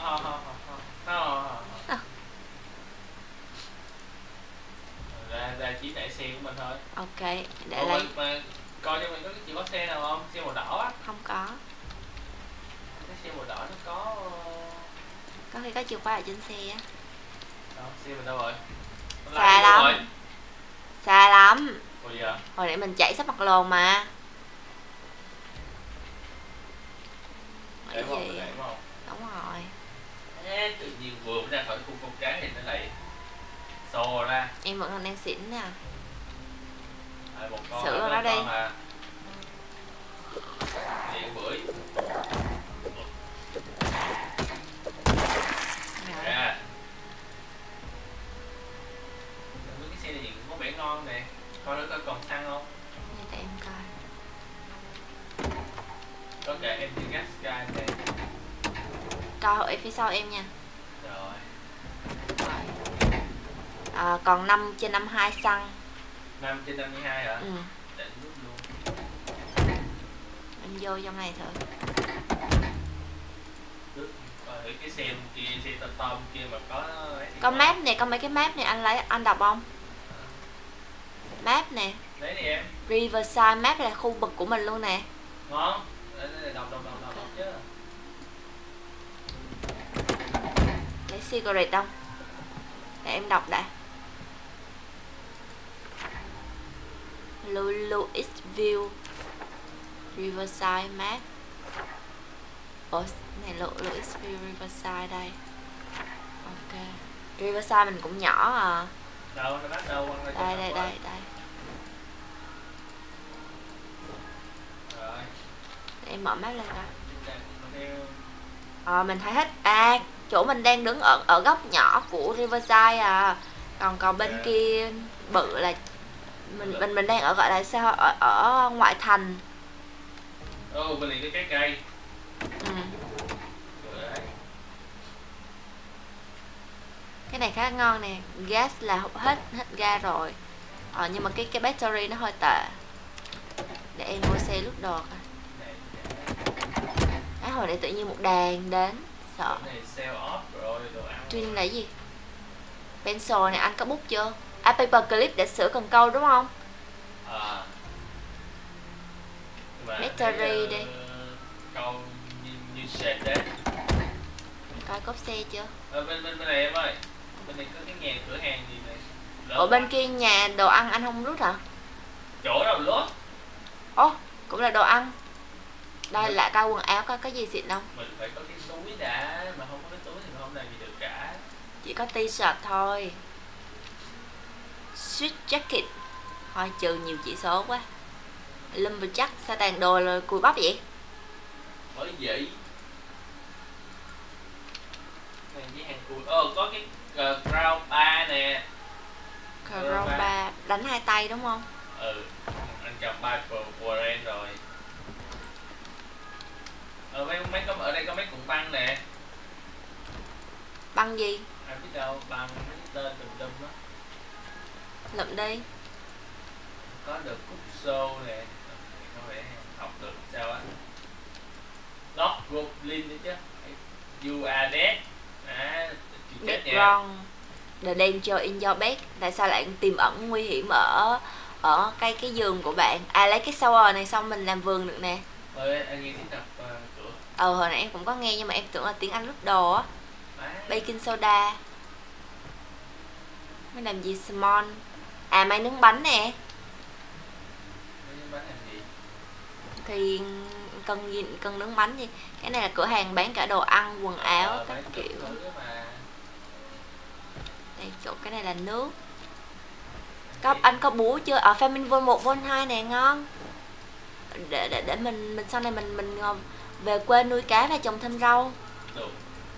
Ra, ra chỉ đại xe của mình thôi. Ok, để Ủa, lấy. mình, mà coi cho mình có cái chìa khóa xe nào không? Xe màu đỏ á. Không có. Cái xe màu đỏ nó có... Có khi có chìa khóa ở trên xe á. Đâu, xe mình đâu rồi? Xa lắm. Rồi. Xa lắm. Ủa giờ? Hồi nãy mình chạy sắp mặt lồn mà. Để Cái gì? Để không? Đúng rồi. Ê, tự nhiên vừa mới ra khỏi khu công trái thì nó lại xô ra. Em vẫn còn đang xỉn nè. À, một con sửa nó đi. Mà... Điện bưởi. À. Cái xe này nhìn có vẻ ngon nè. Coi nó có còn xăng không? Để em coi. Có cả empty gas guy này. Coi ở phía sau em nha. Rồi. À, còn năm trên năm mươi hai xăng. năm trên năm mươi hai hả? Ừ. Để nút luôn. Em vô trong này thử. Ở cái xe kia, xe to to kia mà có có map nè, có mấy cái map này anh lấy anh đọc không? Map nè. Đấy đi em. Riverside map là khu vực của mình luôn nè. Ngon. Để đọc đọc đọc đọc đọc chứ. Lấy cigarette không? Để em đọc đã. Louisville Riverside map. Ủa, này Louisville Riverside đây. Ok. Riverside mình cũng nhỏ à. Đâu, nó bắt đâu. Đây, đây, đây, đây. Rồi. Để em mở map lên coi. Ờ, mình thấy hết. À, chỗ mình đang đứng ở ở góc nhỏ của Riverside à. Còn còn bên yeah. kia bự là mình mình mình đang ở gọi là sao ở, ở ngoại thành. Ồ, bên này có cái cây. Ừ. Cái này khá ngon nè, gas là hết hết ga rồi. Ờ, nhưng mà cái cái battery nó hơi tệ. Để em mua xe lúc đồ coi. Á, hồi nãy tự nhiên một đàn đến sợ. Twin là gì? Pencil này anh có bút chưa? À, paperclip để sửa cần câu đúng không? À. Battery đi. Câu như, như sệt đấy. Coi cốp xe chưa? Ờ, bên, bên, bên này em ơi. Bên này có cái nhà cửa hàng gì này. Ở bên kia nhà đồ ăn anh không rút hả? Chỗ đâu lốt. Ồ, cũng là đồ ăn. Đây là cao quần áo có cái gì xịn không? Mình phải có cái túi đã, mà không có cái túi thì mình không làm gì được cả. Chỉ có t-shirt thôi. Suit jacket. Thôi trừ nhiều chỉ số quá. Lumberjack, sao tàn đồ là cùi bắp vậy? Bởi vậy. Này với hàng cùi. Ờ, có cái uh, Crown ba nè. Crown ba, đánh hai tay đúng không? Ừ, anh cầm ba Warren rồi. Ờ, mấy, mấy có, ở đây có mấy cụm băng nè. Băng gì? Ai biết đâu, băng mấy cái tên tùm lum đó. Lụm đi. Có được cúc xô nè. Có vẻ học được sao á. Lock Goblin nữa chứ. You are dead. À, Dead wrong. The danger in your bed. Tại sao lại tiềm ẩn nguy hiểm ở ở cái cái giường của bạn? À, lấy cái shower này xong mình làm vườn được nè. Ơi, anh nghe tiếng đập uh, cửa. Ờ, hồi nãy em cũng có nghe nhưng mà em tưởng là tiếng Anh lúc đồ á. Baking soda. Mày làm gì Simon? À mày nướng bánh nè. Nướng bánh làm gì? Thì cần gì cần nướng bánh gì? Cái này là cửa hàng bán cả đồ ăn, quần áo Ờ, các kiểu. Mà. Đây chỗ cái này là nước. Có anh có búa chưa? Ở Famine Vol một Vol hai nè, ngon. Để để để mình mình sau này mình mình về quê nuôi cá và trồng thêm rau. Được.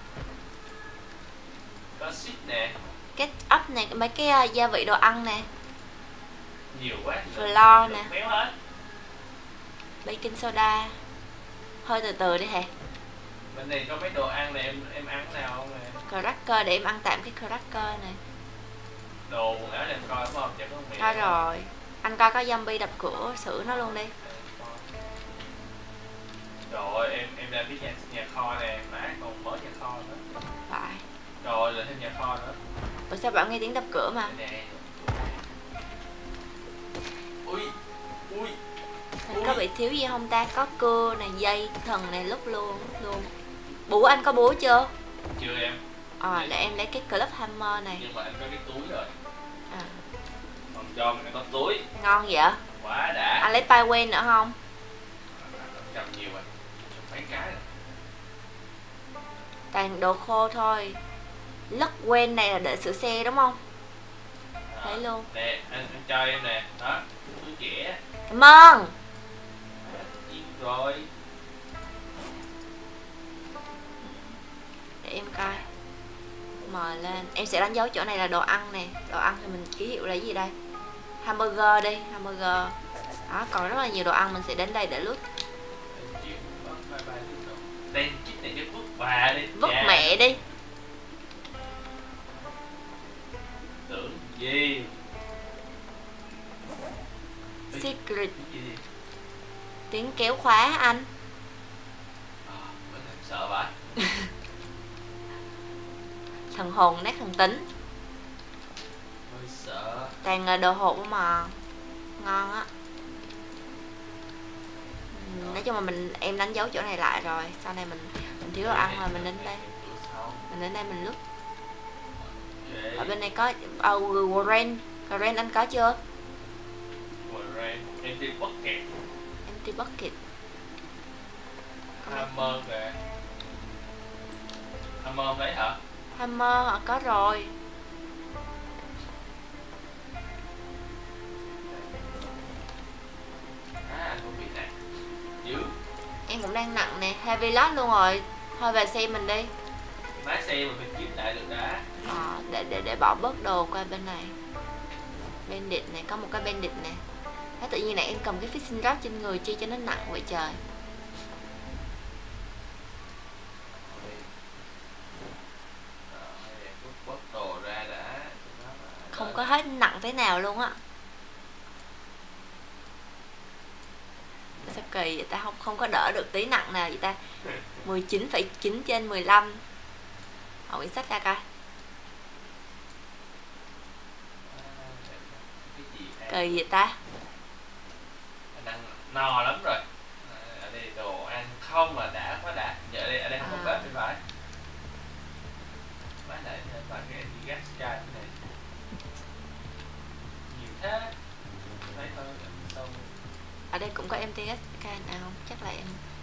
Có shit nè. Cái ấp này, mấy cái uh, gia vị đồ ăn nè. Nhiều quá. Flour nè. Méo hết. Baking soda. Hơi từ từ đi hả? Bên này có mấy đồ ăn này em em ăn nào không nè? Cracker để em ăn tạm cái cracker này. Đồ quần áo này em coi đúng không? Chắc không mẹ. Coi rồi. Anh coi có zombie đập cửa xử nó luôn đi. Rồi em em đã biết nhà, nhà kho nè, má còn mở nhà kho nữa. Phải. Rồi là thêm nhà kho nữa. Ủa sao bảo nghe tiếng đập cửa mà? Nè. Ui. Ui. Anh có bị thiếu gì không ta? Có cưa này, dây thần này, lúc luôn luôn. Bố anh có búa chưa? Chưa em. À, để em lấy cái club hammer này. Nhưng mà anh có cái túi rồi. À. Còn cho mình có túi. Ngon vậy? Quá đã. Anh lấy pie quen nữa không? Cầm nhiều rồi. Mấy cái rồi. Toàn đồ khô thôi. Lất quen này là để sửa xe đúng không? À, thấy luôn. Nè, anh, anh cho em nè. Đó, túi trẻ. Cảm ơn. Rồi. Để em coi. Mời lên. Em sẽ đánh dấu chỗ này là đồ ăn nè. Đồ ăn thì mình ký hiệu là gì đây? Hamburger đi, hamburger. Đó, còn rất là nhiều đồ ăn mình sẽ đến đây để lút. Đây chiếc này cái vứt bà đi. Vứt mẹ đi. Tưởng gì? Secret. Gì? Tiếng kéo khóa anh. À, mới làm sợ vậy. Thần hồn nét thần tính. Hơi sợ. Toàn là đồ hộp mà. Ngon á. Nói chung là mình em đánh dấu chỗ này lại rồi. Sau này mình mình thiếu đồ ăn rồi mình đến đây. Mình đến đây mình lướt. Ở bên này có oh, Warren. Warren anh có chưa? Warren. Empty bucket. Empty bucket. Hammer kìa. Hammer không lấy hả? Hammer có rồi. À, anh cũng bị nặng. Dữ. Em cũng đang nặng nè. Heavy load luôn rồi. Thôi về xe mình đi. Lái xe mà mình kiếm lại được đã. À, để để để bỏ bớt đồ qua bên này. Bandit này, có một cái bandit nè. Đó, tự nhiên này em cầm cái fishing rod trên người chi cho nó nặng vậy trời. Không có hết nặng thế nào luôn á. Sao kỳ vậy ta, không không có đỡ được tí nặng nào vậy ta. mười chín phẩy chín trên mười lăm. Hỏi quyển sách ra coi. Kỳ vậy ta. Đang no lắm rồi. Ở đây đồ ăn không mà đã quá đã. Giờ ở đây ở đây không có bếp thì phải. Bán lại thêm vài cái gas chai cái này. Nhiều thế. Thấy thôi xong. Ở đây cũng có empty gas can à không? Chắc là em.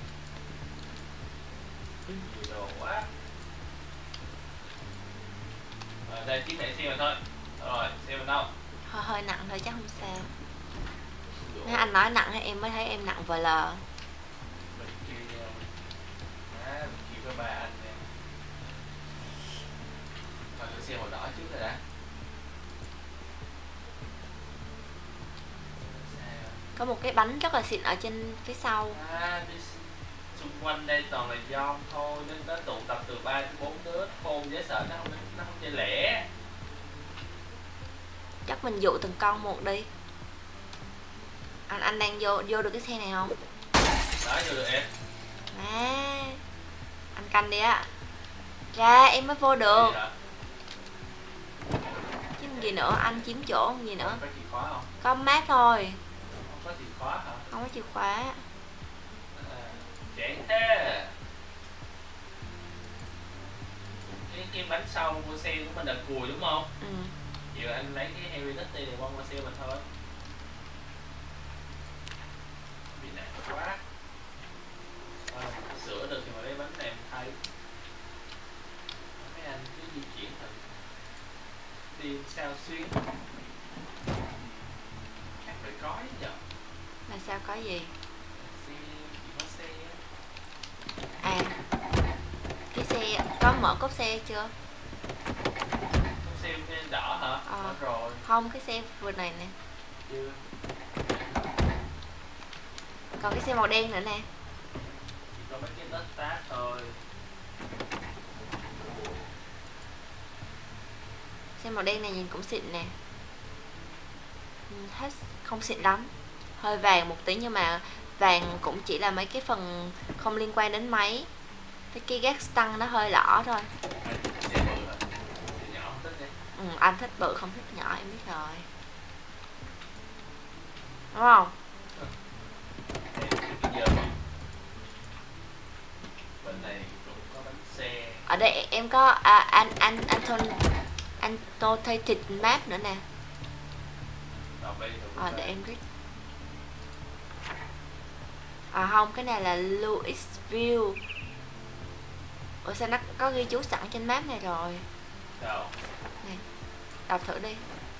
Nhiều đồ quá. Ở đây chiếc này xem mà thôi. Rồi, xem mà đâu. Hơi, hơi nặng thôi chắc không sao. Nếu anh nói nặng thì em mới thấy em nặng vờ lờ. Mình kêu à, mình kêu với ba anh nè. Coi thử xe màu đỏ trước rồi đã. Có một cái bánh rất là xịn ở trên phía sau. À, xung quanh đây toàn là dom thôi nên nó tụ tập từ ba đến bốn đứa khôn dễ sợ nó không nó không chơi lẻ. Chắc mình dụ từng con một đi. Anh anh đang vô vô được cái xe này không? Đó vô được em. À, anh canh đi á. Ra em mới vô được. Chứ gì nữa, anh chiếm chỗ gì nữa. Có chìa khóa không? Có mát thôi. Không có chìa khóa hả? Không có chìa khóa. À, chán thế. Cái, cái bánh sau của xe của mình là cùi đúng không? Ừ. Chịu anh lấy cái heavy tích đi để bông qua xe mình thôi. Bị nặng quá. À, sửa được thì mà lấy bánh này em thấy. Mấy anh cứ di chuyển thử. Đi sao xuyến. Chắc phải có chứ nhờ. Là sao có gì? Xe, chỉ có xe á. À, cái xe có mở cốp xe chưa? Cốp xe bên đỏ hả? Ờ. Mở rồi. Không, cái xe vừa này nè. Chưa. Còn cái xe màu đen nữa nè. Chỉ có mấy cái tết tát thôi. Xe màu đen này nhìn cũng xịn nè. Ừ, hết không xịn lắm, hơi vàng một tí, nhưng mà vàng cũng chỉ là mấy cái phần không liên quan đến máy. Cái cái gác stăng nó hơi lỏ thôi. Anh thích xe bự hả? Xe nhỏ không thích đi. Ừ, anh thích bự không thích nhỏ, em biết rồi, đúng không? Đây, cái giờ mà. Bên này cũng có bánh xe. Ở đây em có à, anh anh Anton Annotated map nữa nè. Đọc đi, đọc À, đi. để em read. À không, cái này là Louisville. Ủa sao nó có ghi chú sẵn trên map này rồi. Đâu? Này, đọc thử đi.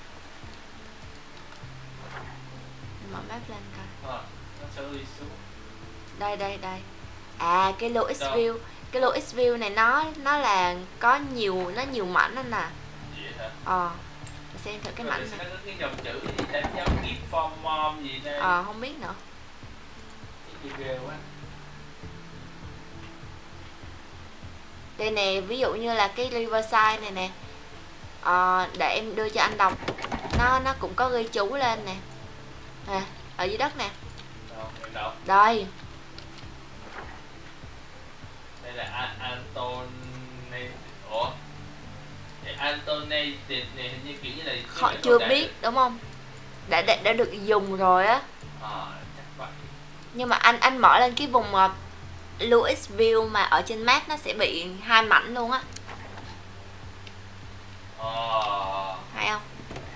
Mở map lên coi. À, nó sẽ đi xuống. Đây đây đây. À, cái Louisville, cái Louisville này nó nó là có nhiều, nó nhiều mảnh anh nè. Vậy hả? Ờ. Mình xem thử cái Rồi mảnh nó này. có cái dòng chữ gì đánh dấu gift for mom gì đây? Ờ, không biết nữa. Cái gì ghê quá. Đây nè, ví dụ như là cái Riverside này nè. Ờ, để em đưa cho anh đọc. Nó nó cũng có ghi chú lên nè. À, ở dưới đất nè. Đâu, em đâu? Đây. Đây là An Anton này. Ủa? Thì Antonated này hình như kiểu như là Họ chưa biết đúng không? Đã, đã đã được dùng rồi á. Ờ, chắc vậy. Nhưng mà anh anh mở lên cái vùng uh, Louisville mà ở trên map nó sẽ bị hai mảnh luôn á. Ờ. Hay không?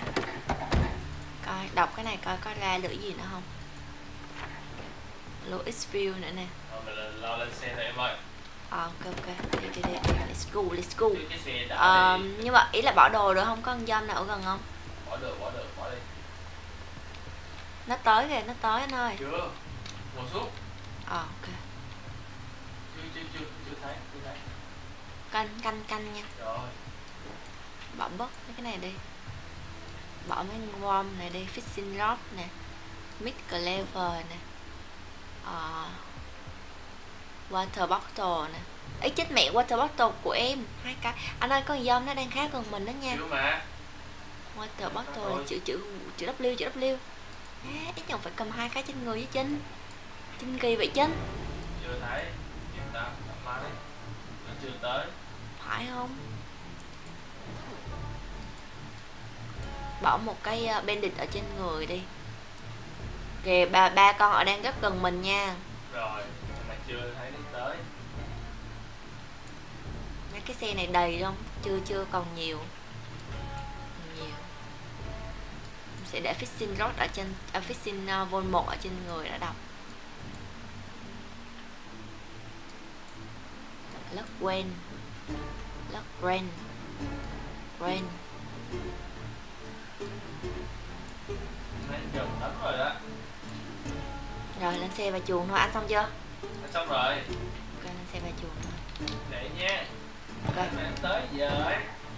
Coi đọc cái này coi có ra được gì nữa không. Louisville nữa nè. Ờ, mình là lo lên xe thôi em ơi. Ờ, ok ok, đi đi đi, đi. Let's go, let's go. Chứ cái xe đã Ờ, đi. nhưng mà ý là bỏ đồ được không? Có con dâm nào ở gần không? Bỏ được, bỏ được, bỏ đi. Nó tới kìa, nó tới anh ơi. Chưa. Ngồi xuống. Ờ, ok. Chưa, chưa, chưa, chưa thấy, chưa thấy. Canh, canh, canh nha. Rồi. Bỏ bớt mấy cái này đi. Bỏ mấy worm này đi, fishing rod nè, mid cleaver nè, uh, water bottle nè. Ấy chết mẹ, water bottle của em hai cái. Anh ơi, con dâm nó đang khá gần mình đó nha. Chưa mà. Water bottle là chữ chữ chữ W, chữ W. À, ít nhồng phải cầm hai cái trên người với chân. Chân kỳ vậy chân. Chưa thấy. Yên tâm, tắm máy. Nó chưa tới. Phải không? Bỏ một cái uh, bandit ở trên người đi. Kìa, ba ba con ở đang rất gần mình nha. Rồi, mà chưa thấy nó tới. Mấy cái xe này đầy không? Chưa chưa còn nhiều. Nhiều. Mình sẽ để fishing rod ở trên à, fishing uh, vol một ở trên người đã đọc. Lắc quen. Lắc quen. Quen. Nó gần tấn rồi đó. Rồi lên xe và chuồng thôi, ăn xong chưa? Nó xong rồi. Ok, lên xe và chuồng thôi. Để nha. Ok. Anh tới giờ ấy.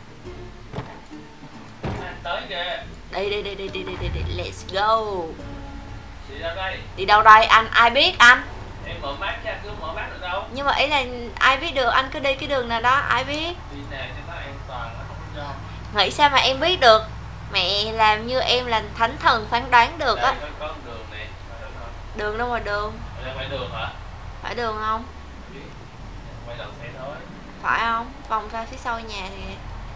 Anh tới kìa. Đi đi đi đi đi đi đi đi, let's go. Đi đâu đây? Đi đâu đây anh? Ai biết anh? Em mở map nha, cứ mở map được đâu. Nhưng mà ý là ai biết được, anh cứ đi cái đường nào đó, ai biết? Đi nào cho nó an toàn, nó không có cho. Nghĩ sao mà em biết được? Mẹ làm như em là thánh thần phán đoán được á. Đây có, có đường nè, có đường không? Đường đâu mà đường? Ở đây phải đường hả? Phải đường không? Biết. Quay đầu xe thôi. Phải không? Vòng ra phía sau nhà thì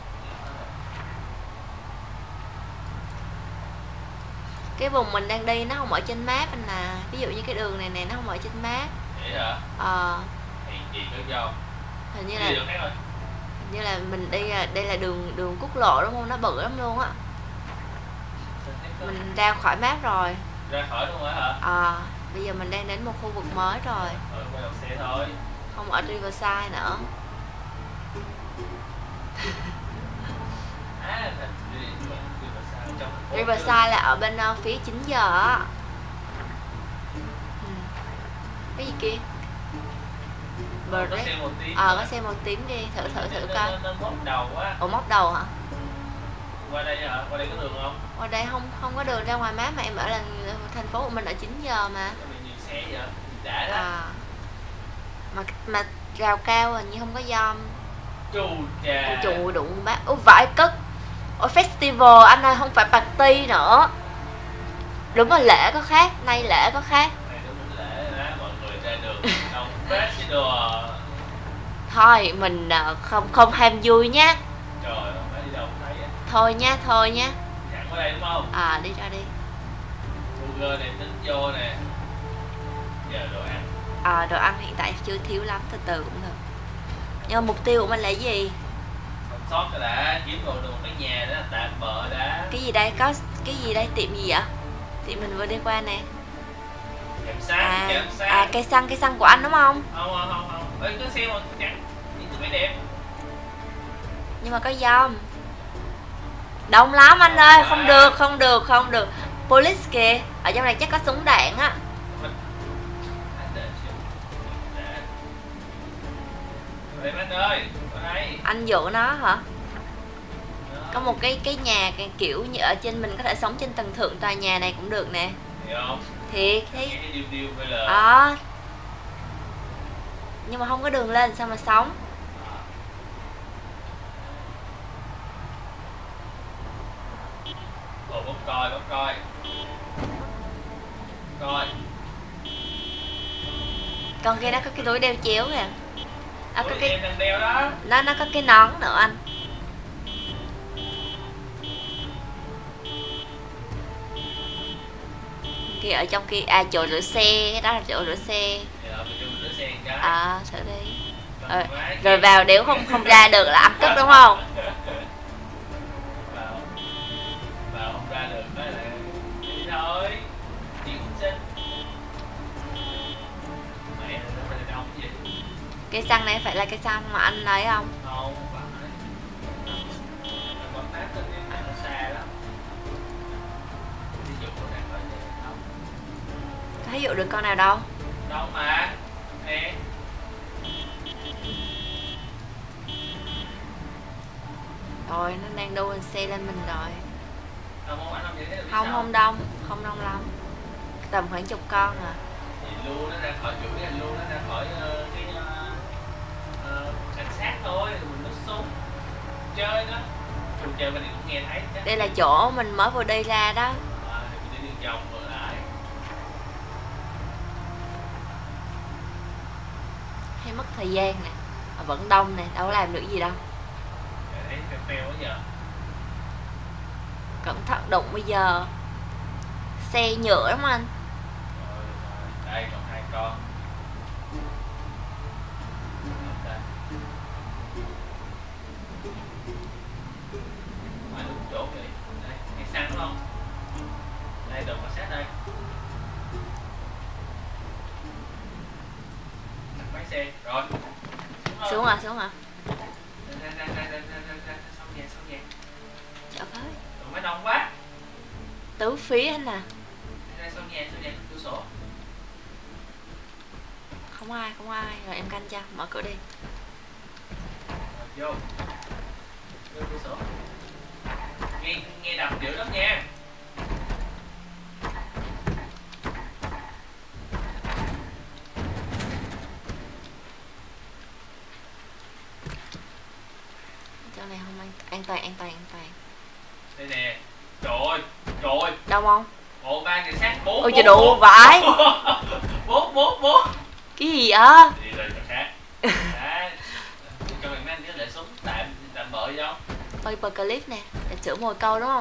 cái vùng mình đang đi nó không ở trên map anh nè. Ví dụ như cái đường này nè, nó không ở trên map. Vậy hả? Ờ, Thì gì cứ vô. hình như Đi là đường khác rồi. hình như là mình đi là đây là đường đường quốc lộ đúng không? Nó bự lắm luôn á. Mình ra khỏi map rồi. Ra khỏi luôn rồi hả? À, bây giờ mình đang đến một khu vực mới rồi. Ờ, quay đầu xe thôi. Không ở Riverside nữa. À, là Riverside trong Riverside là ở bên uh, phía chín giờ á. Ừ. Cái gì kia? Ờ, có xe màu tím. Ờ, có xe màu tím đi, thử thử thử coi. Nó móc đầu quá. Ủa móc đầu hả? Qua đây hả? Qua đây có đường không? Qua đây không không có đường ra ngoài map mà em ở là thành phố của mình ở chín giờ mà. Có bị nhiều xe vậy? Đã đó. À. Mà mà rào cao hình như không có dom. Chù chà. Ôi trời đụng bác. Ôi vãi cất. Ôi festival anh ơi, không phải party nữa. Đúng rồi, lễ có khác, nay lễ có khác. Này đúng lễ đó, mọi người ra đường đông phết chứ đồ. Thôi mình không không ham vui nhá. Trời ơi, phải đi đâu thấy á. Thôi nha, thôi nha. Thẳng qua đây đúng không? À đi ra đi. Google này tính vô nè. Giờ đồ ăn. À đồ ăn hiện tại chưa thiếu lắm, từ từ cũng được. Nhưng mà mục tiêu của mình là cái gì? Không sót cái đã, kiếm đồ được một cái nhà đó tạm bợ đã. Cái gì đây? Có cái gì đây? Tiệm gì vậy? Tiệm mình vừa đi qua nè. Kèm xăng, À, kèm xăng. à cây xăng, cây xăng của anh đúng không? Không, không, không, không. Ê, có xe màu trắng. Nhìn tụi mấy đẹp. Nhưng mà có dom. Đông lắm anh ơi, không được, không được, không được. Police kìa, ở trong này chắc có súng đạn á. Anh ơi, đây. Anh dụ nó hả? Có một cái cái nhà cái kiểu như ở trên mình có thể sống trên tầng thượng tòa nhà này cũng được nè. Hiểu không? Thiệt thấy. Cái điều điều bây giờ. À. Nhưng mà không có đường lên sao mà sống? Ồ, bốc coi, bốc coi. Coi. Con kia nó có cái túi đeo chéo kìa. À, có cái đang đeo đó. nó nó có cái nón nữa anh. Kia ở trong kia à chỗ rửa xe, đó là chỗ rửa xe. À thử đi. Rồi, rồi vào nếu không không ra được là ăn cất đúng không? Vào vào không ra được đó là đi thôi. Chuyển sinh. Mẹ nó phải là đông gì? Cái xăng này phải là cái xăng mà anh lấy không? Không phải. Nó bấm mát lên cái nó xa lắm. Ví dụ con này có gì không? Thấy dụ được con nào đâu? Đâu mà. Nè. Rồi nó đang đu lên xe lên mình rồi. Không không, anh không vậy Không không đông, không đông lắm. Tầm khoảng chục con à. Thì lưu nó ra khỏi chủ cái lưu nó ra khỏi uh, cái uh, cảnh sát thôi, mình nó súng chơi đó. Cùng chơi mình cũng nghe thấy chứ. Đây là chỗ mình mới vừa đi ra đó. À, thì mình đi đường vòng vừa lại. Hay mất thời gian nè. Mà vẫn đông nè, đâu có làm được gì đâu. Thấy phèo phèo quá giờ. Cẩn thận đụng bây giờ. Xe nhựa lắm anh. Rồi, rồi. Đây còn hai con. Ngoài đúng chỗ kìa. Đây, hay xăng đúng không? Đây đừng có sát đây. Đặt máy xe rồi. Xuống à, xuống à. Ra ra ra ra ra ra ra xong nhà xong nhà. Chợ với. Rồi mới đông quá. Tứ phía anh à. Ra xong nhà xong nhà cửa sổ. Không ai, không ai. Rồi em canh cho, mở cửa đi. Rồi vô. Vô cửa sổ. Nghe nghe đập dữ lắm nha. Chỗ này không an, an toàn, an toàn, an toàn. Đây nè. Trời ơi, trời ơi. Đâu không? Ồ, ba cảnh sát bốn. Ôi trời đủ vãi. Bốn, bốn, bốn. Cái gì vậy? Đi rồi cảnh sát. Đó. Cho mình mấy anh để súng tạm tạm bợ gì đâu. Paperclip nè, để chữa mồi câu đúng không?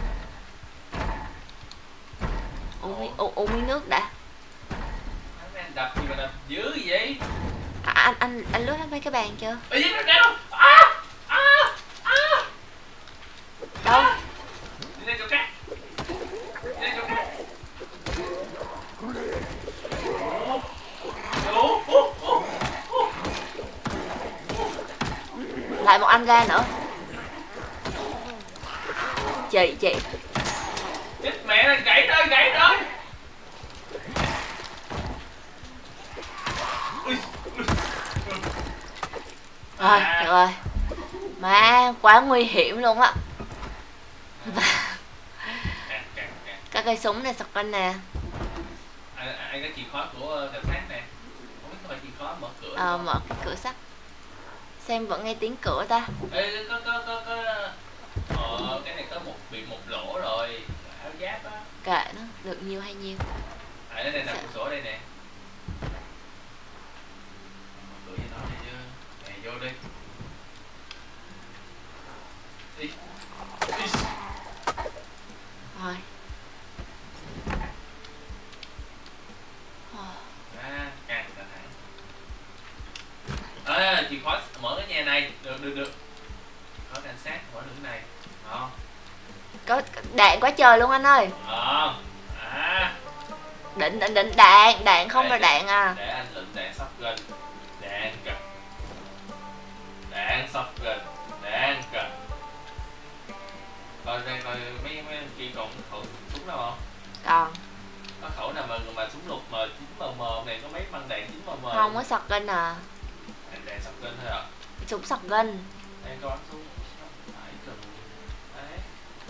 Uống miếng, uống, uống miếng nước đã. Mấy anh đập gì mà đập dữ vậy? À, anh anh anh lướt hết mấy cái bàn chưa? Ê, gì đâu? À! À! À! Đâu? Đi lên chỗ khác. Lại một anh ra nữa. Chị chị Chết mẹ nó gãy rồi, gãy rồi. Rồi, được rồi. Má quá nguy hiểm luôn á. Các cây súng này, shotgun nè. Anh, anh có chìa khóa của cảnh sát nè. Không biết có phải chìa khóa mở cửa. Ờ, mở cái cửa sắt. Xem vẫn nghe tiếng cửa ta. Ê, có có có có ờ, cái này có một bị một lỗ rồi. Áo giáp á. Kệ nó, được nhiêu hay nhiêu. À, đây này nằm cửa sổ đây nè. Mở cửa cho nó đi chứ. Nè, vô đi. Đi. Đi. Rồi. À, càng cẩn thận. À, chìa khóa mở cái nhà này, được được được. Có cảnh sát mở được cái này. Đó. Có đạn quá trời luôn anh ơi. Ờ. À. Định định định đạn, đạn không Để- là đạn à. Để anh lượm đạn shotgun. Đạn cần. Đạn shotgun. Đạn cần. Coi đây coi mấy mấy anh kia còn khẩu súng nào không? Còn Có khẩu nào mà mà súng lục M chín M M này có mấy băng đạn chín M M. không có shotgun à. Đạn đạn shotgun thôi à. Súng shotgun. Đây có bắn súng. Phải cần. Đấy.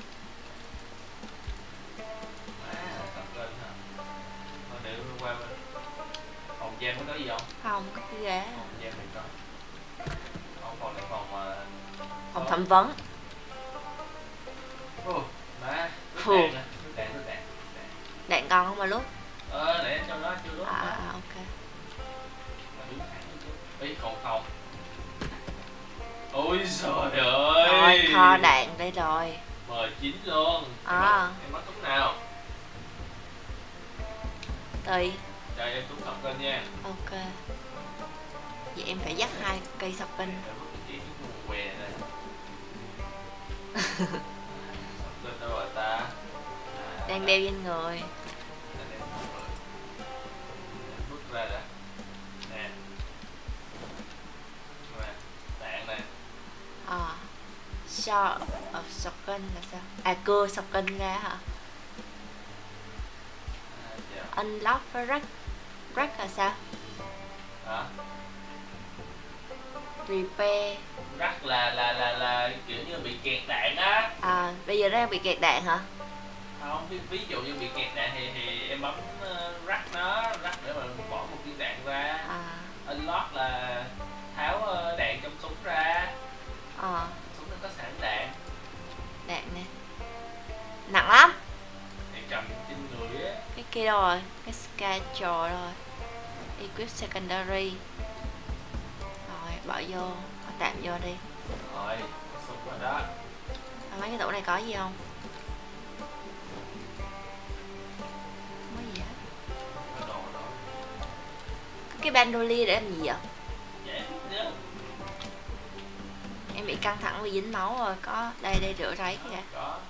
À, shotgun hả? Thôi để qua bên phòng giam có cái gì không? Không có cái ghế. Phòng giam này có. Không, phòng này phòng mà Phòng thẩm vấn. Ồ, má, Phù. nước đạn, nước đạn, nước đạn, đạn. Đạn còn không mà lúc. Ờ, để cho nó chưa lúc. À, à ok. Mà đứng thẳng lên chứ. Ý, còn không. Ôi trời ơi. Rồi, kho đạn đây rồi. M chín luôn. À. Em bắt- em bắt súng nào? Tùy. Cho em súng thật lên nha. Ok. Vậy em phải dắt hai cây shotgun. Em bắt cái chỉ cái nguồn què này. Lên đâu rồi ta? À, Đang đeo trên người. Đang đeo trên người. Bước ra đã. Nè. Nè, đạn nè. À. Shot of shotgun là sao? À cưa shotgun ra hả? À, dạ. Unlock với rack. Rack là sao? Hả? Repair. Rắc là là là là kiểu như bị kẹt đạn á. À bây giờ nó đang bị kẹt đạn hả? Không, ví, ví dụ như bị kẹt đạn thì thì em bấm uh, rắc nó, rắc để mà bỏ một viên đạn ra. À. Unlock là tháo uh, đạn trong súng ra. Ờ. Súng nó có sẵn đạn. Đạn nè. Nặng lắm. Em cầm trên người á. Cái kia đâu rồi? Cái schedule rồi. Equip secondary. Rồi bỏ vô. Bỏ tạm vô đi. Rồi, súng rồi đó. À, mấy cái tủ này có gì không? Không có gì hết. Có đồ đó. Cái bandolier để làm gì vậy? Dễ nhớ. Em bị căng thẳng vì dính máu rồi. Có đây đây rửa ráy kìa. Có.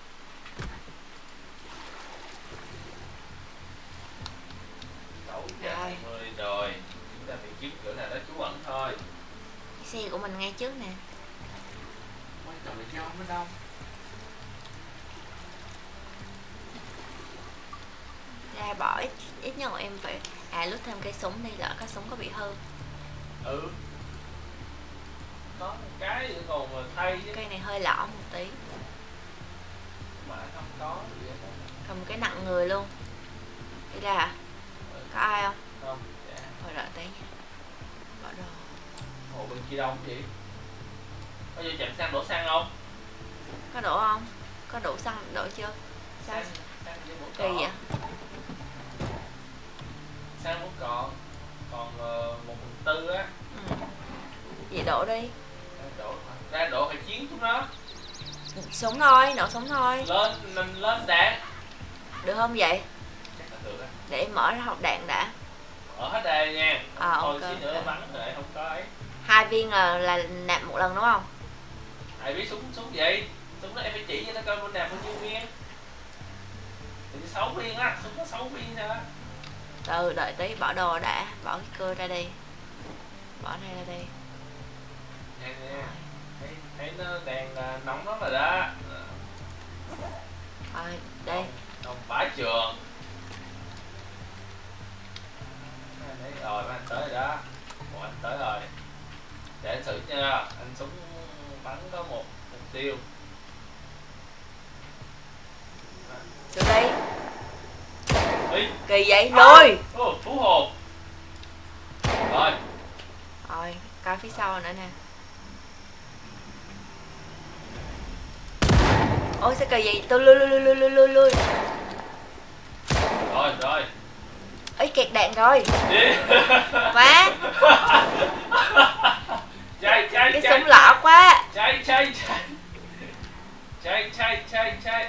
Sáu giờ hai mươi rồi. Chúng ta phải kiếm cửa nào đó trú ẩn thôi. Cái xe của mình ngay trước nè. Quan trọng là do mới đâu. Ra bỏ ít, ít nhất là em phải à lút thêm cây súng đi, lỡ cái súng có bị hư. Ừ. Có một cái nữa còn mà thay chứ. Cây này hơi lỏng một tí. Mà không có gì hết. Cầm cái nặng người luôn. Đi ra hả? Ừ. Có ai không? Không, dạ. Thôi đợi tí nha. Bỏ đồ. Ồ, bên kia đông gì? Có vô chạm xăng đổ xăng không? Có đổ không? Có đủ xăng đổ chưa? Sao Xăng, xăng với bổ kỳ còn. vậy? Xăng bổ còn. Còn uh, một phần tư á. Ừ. Vậy đổ đi. Đổ, ra đổ phải chiến chúng nó. Súng thôi, nổ súng thôi. Lên, mình lên đạn. Được không vậy? Chắc là được á. Để em mở ra hộp đạn đã. Ở hết đây nha. À, Thôi ok, xíu nữa ok. bắn lại không có ấy. Hai viên là là nạp một lần đúng không? Ai biết súng súng gì? Súng đó em phải chỉ cho nó coi bên nào bao nhiêu viên. Thì sáu viên á, súng có sáu viên thôi á. Từ đợi tí, bỏ đồ đã. Bỏ cái cưa ra đi. Bỏ này ra đi. Nè nè. thấy, thấy nó đang uh, nóng lắm rồi đó. Rồi đây Ông bá trường. Đấy, rồi mấy anh tới rồi đó. Một anh tới rồi. Để anh xử nha. Anh súng bắn có một mục tiêu. từ đây. Ý. Kỳ vậy lùi. Ồ, thú hồn. Rồi. Rồi coi phía sau nữa nè. Ôi sao kỳ vậy, tôi lui lui lui lui lui lui. Rồi rồi. Ấy kẹt đạn rồi. Đi. Quá. Chạy chạy Cái chạy. súng lọ quá. Chạy chạy chạy. Chạy chạy chạy chạy.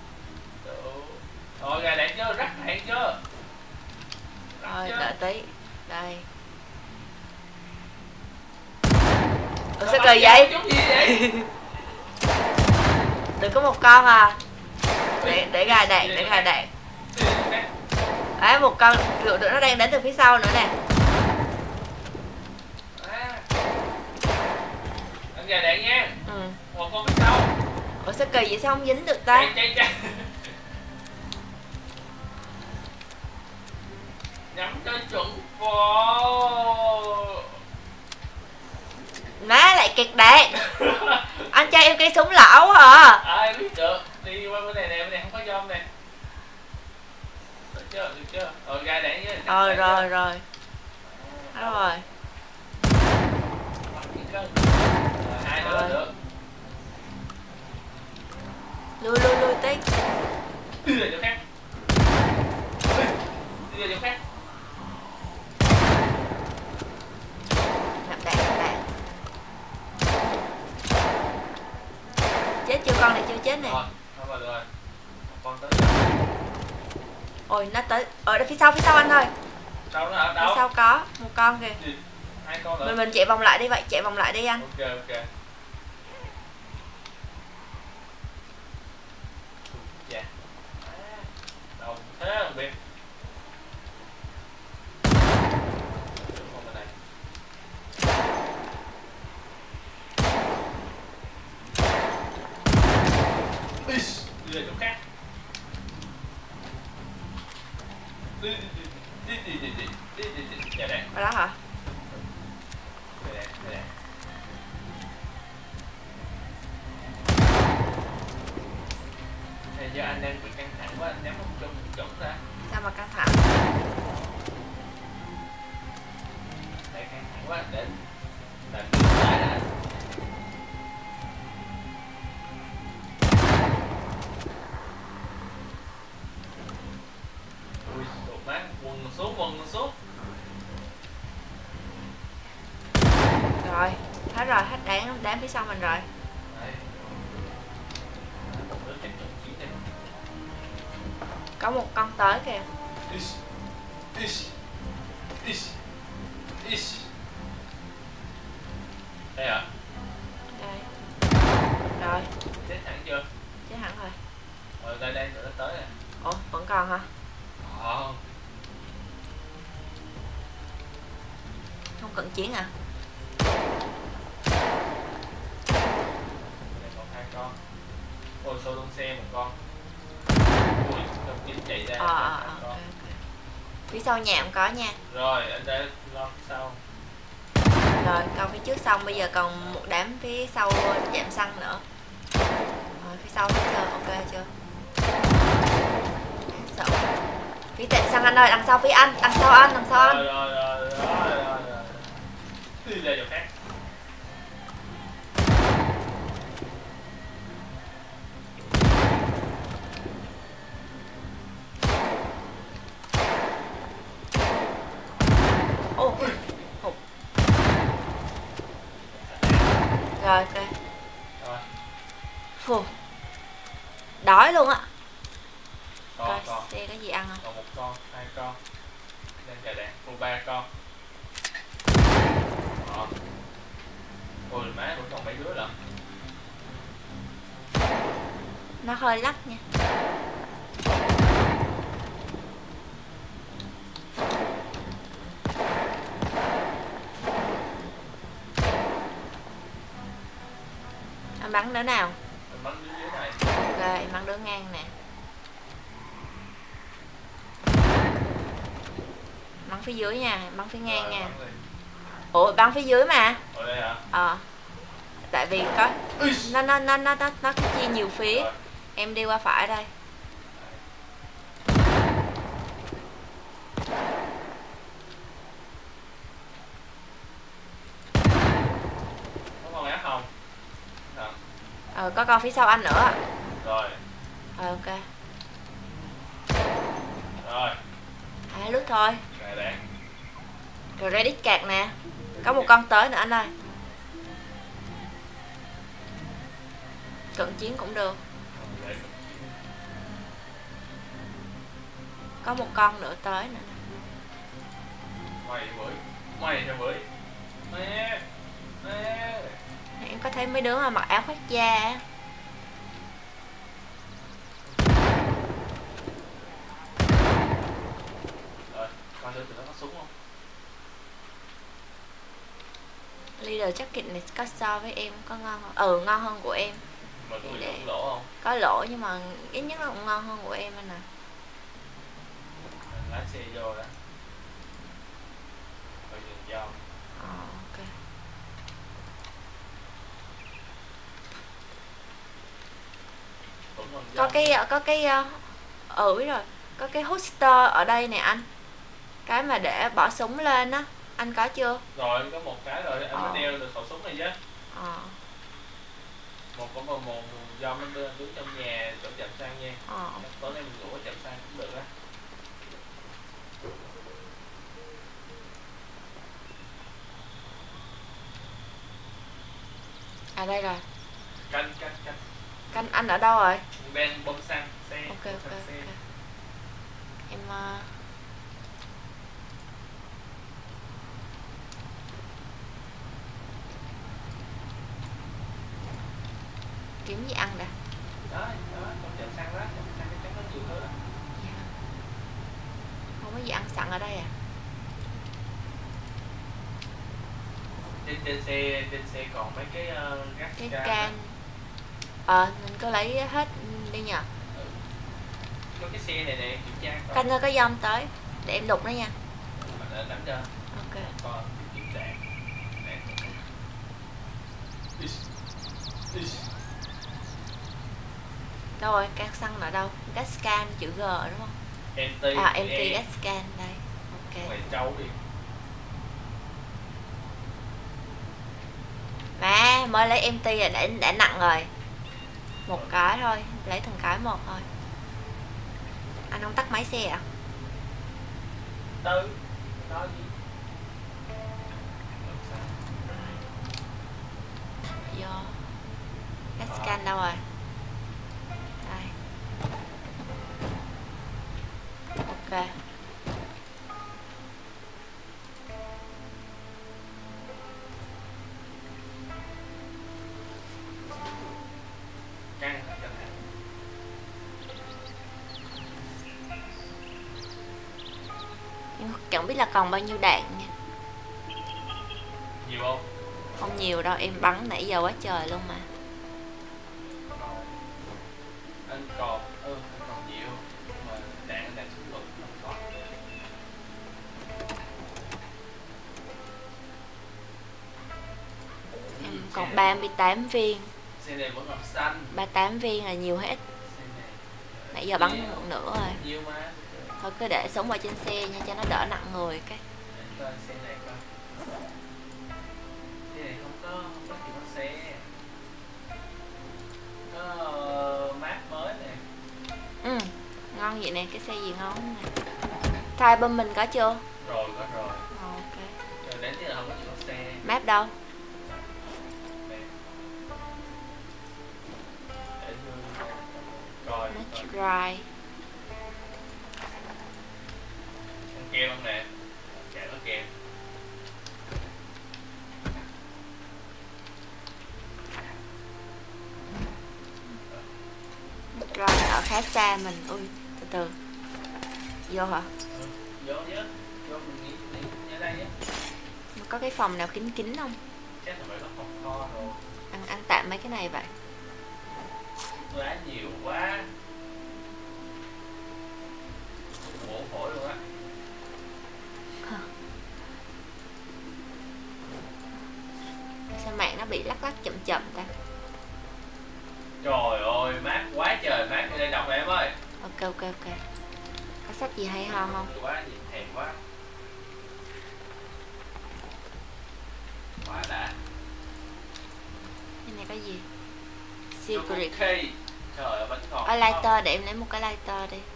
Rồi gà đạn chưa, rắc đạn chưa. Rắc Rồi chưa? đợi tí. Đây. Ủa Sao sao bắn kỳ vậy? chút gì vậy? Đừng có một con à. Để để gài đạn, để gài đạn. Đấy một con rượu nữa nó đang đến từ phía sau nữa nè. À. Anh gà đạn nha. Ừ. Một con phía sau. Ủa sao kỳ vậy, sao không dính được ta? Chạy chạy chạy. Nhắm cho chuẩn. Wow. Má lại kẹt đạn. Anh cho em cây súng lỏ quá à. Ai biết được. Đi qua bên này nè, bên này không có dom nè. Được chưa, được chưa? Rồi gà đạn nha. Rồi rồi rồi. Đó rồi. Rồi hai nữa là được. Lui lui lui tí. Đi ra chỗ khác. Đi ra chỗ khác. Nạp đạn nạp đạn. Chết chưa, con này chưa chết nè. Rồi, rồi rồi. Con tới rồi. Ôi nó tới. Ở đây phía sau, phía sau anh ơi. Đâu nó ở Phía đâu? sau có một con kìa. Gì? Hai con nữa. Mình mình chạy vòng lại đi vậy, chạy vòng lại đi anh. Ok ok. Dạ. À, đâu thế không biết. Con bên này. Ish, đi ra chỗ khác. Đi đi đi đi đi đi đi đi đi đi. Dạ đây. Ở đó hả? Đây đây đây đây. Bây giờ anh đang bị căng thẳng quá, anh nhắm một chung chuẩn ra. Sao mà căng thẳng? Đang căng thẳng quá, để làm cái trái đã. Ui, đột má, quần xuống, quần xuống. Rồi, hết rồi, hết đám đám phía sau mình rồi. Đây. Đứa chắc chuẩn chỉ này. Có một con tới kìa. Ish, ish, ish, ish. Đây hả? Đây. Rồi, Chết hẳn chưa? chết hẳn rồi. Rồi đây đây, tụi nó tới nè. Ủa, vẫn còn hả? Ờ. Không cần chiến à? Đây còn hai con. Ôi, sau lưng xe một con. Ui, đồng chín chạy ra. Ờ, ờ, hai ờ, con. ok, ok. Phía sau nhà cũng có nha. Rồi, anh để lo phía sau. Rồi, con phía trước xong, bây giờ còn một đám phía sau chạm xăng nữa. Rồi, phía sau hết chưa? Ok chưa? Sợ. Phía chạm xăng anh ơi, đằng sau phía anh, đằng sau anh, đằng sau Rồi, anh. rồi, rồi, rồi, rồi, rồi. Đi ra chỗ khác. Ồ, hụt. Rồi, ok. Rồi, Phù. Đói luôn á. còn, Coi còn. xe có gì ăn không? Còn một con, hai con. Đang chờ đạn, cô ba con. Đó. Ôi má, vẫn còn mấy đứa lận. Nó hơi lắc nha. Anh bắn đứa nào? Mình bắn dưới dưới này. Ok, em bắn đứa ngang nè. Bắn phía dưới nha, bắn phía ngang Rồi, nha. bắn đi. Ủa, bắn phía dưới mà. Ở đây hả? Ờ. Tại vì có nó nó nó nó nó nó chia nhiều phía. Rồi. Em đi qua phải đây. Có con ác không? Hả? Ờ, có con phía sau anh nữa. Rồi. Ờ, ok. Rồi. Hai lúc thôi. Này đấy. Rồi Reddit cạc nè. Có một con tới nữa anh ơi. Cận chiến cũng được. Đấy. Có một con nữa tới nữa. Mày với. Mày theo với. Nè. Nè. Em có thấy mấy đứa mà mặc áo khoác da á. Rồi, coi thử tụi nó có súng không? Leader jacket này có so với em có ngon không? Ừ, ngon hơn của em. Mà có bị Để- lỗ lỗ không? Có lỗ nhưng mà ít nhất nó cũng ngon hơn của em anh nè. Mình lái xe vô đó. Coi nhìn do. Ờ, ok. Cũng còn Có dông. cái có cái ừ biết rồi, có cái holster ở đây nè anh. Cái mà để bỏ súng lên á, anh có chưa? Rồi, có một cái rồi, anh Ờ. mới đeo được khẩu súng này chứ. Ờ. Một có một, một dông nó đưa đứng trong nhà chỗ chậm xăng nha. Ờ. Tối nay mình ngủ ở chậm xăng cũng được á. À đây rồi. Canh, canh, canh. Canh anh ở đâu rồi? Ben bơm xăng, xe. Ok bơm ok xăng xe. ok. Em uh... kiếm gì ăn đã. Đó, đó, trong chậm xăng đó, chậm xăng chắc có nhiều thứ đó. Dạ. Không có gì ăn sẵn ở đây à? Trên, trên xe, trên xe còn mấy cái uh, gas Cái can. can. Ờ, mình có lấy hết đi nhờ. Ừ. Có cái xe này nè, kiểm tra coi. Canh ơi có dông tới. Để em đục nó nha. Mình đã đánh cho. Ok. Con kiểm tra. Nè. Ish. Ish. Đâu rồi, can xăng ở đâu? Gas can chữ G đúng không? Empty. À, empty E. gas can đây. Ok. Mày trâu đi. Mà mới lấy empty rồi, đã, đã nặng rồi. Một cái thôi, lấy từng cái một thôi. Anh không tắt máy xe à? Tư. Đó gì? Vô. Gas can đâu rồi? Đây. Ok. Căng căng thẳng. Nhưng chẳng biết là còn bao nhiêu đạn nha. Nhiều không? Không nhiều đâu, em bắn nãy giờ quá trời luôn mà. Rồi. Anh còn, ừ, anh còn nhiều. Nhưng mà đạn anh đạn súng lục không có. Em còn ba mươi tám viên. Xe này vẫn ngập xanh. ba mươi tám viên là nhiều hết. Xe này. Nãy giờ bắn Nhiều. một nửa rồi. Nhiều mà. Thôi cứ để súng vào trên xe nha cho nó đỡ nặng người cái. Để coi xe này coi. Xe này không có, không có chỉ có xe. Có uh, map mới nè. Ừ, ngon vậy nè, cái xe gì ngon nè. Thai bơm mình có chưa? Rồi, có rồi. Ờ, ok. Rồi đến thì là không có chỉ có xe. Map đâu? Nè. Để vô coi. Let's coi. try. Con kem không nè? Chạy có kem. Let's try ở khá xa mình. Ui, từ từ. Vô hả? Ừ, vô nhớ. Vô mình nghĩ đi, nhớ đây nhé. Có cái phòng nào kín kín không? Chắc là phải có phòng kho rồi. ăn ăn tạm mấy cái này vậy. Lá nhiều quá. Bổ phổi luôn á. Sao mạng nó bị lắc lắc chậm chậm ta? Trời ơi, mát quá trời mát, ở đây đọc em ơi. Ok ok ok. Có sách gì hay ho không? Quá gì thèm quá. Quá đã. Cái này có gì? Secret. Ok. Trời ơi, bánh ngọt. Ở lighter, để em lấy một cái lighter đi.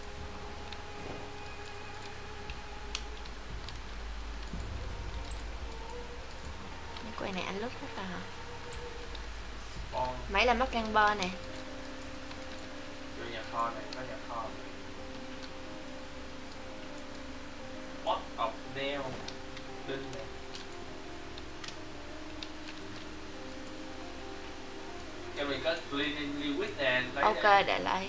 Cái quầy này anh lướt hết rồi hả? Con Mấy là mất răng bơ nè. vô nhà kho này, có nhà kho này. Pot of nail. Đinh này. Cho mình có cleaning liquid nè. Lấy Ok, nè. để lấy.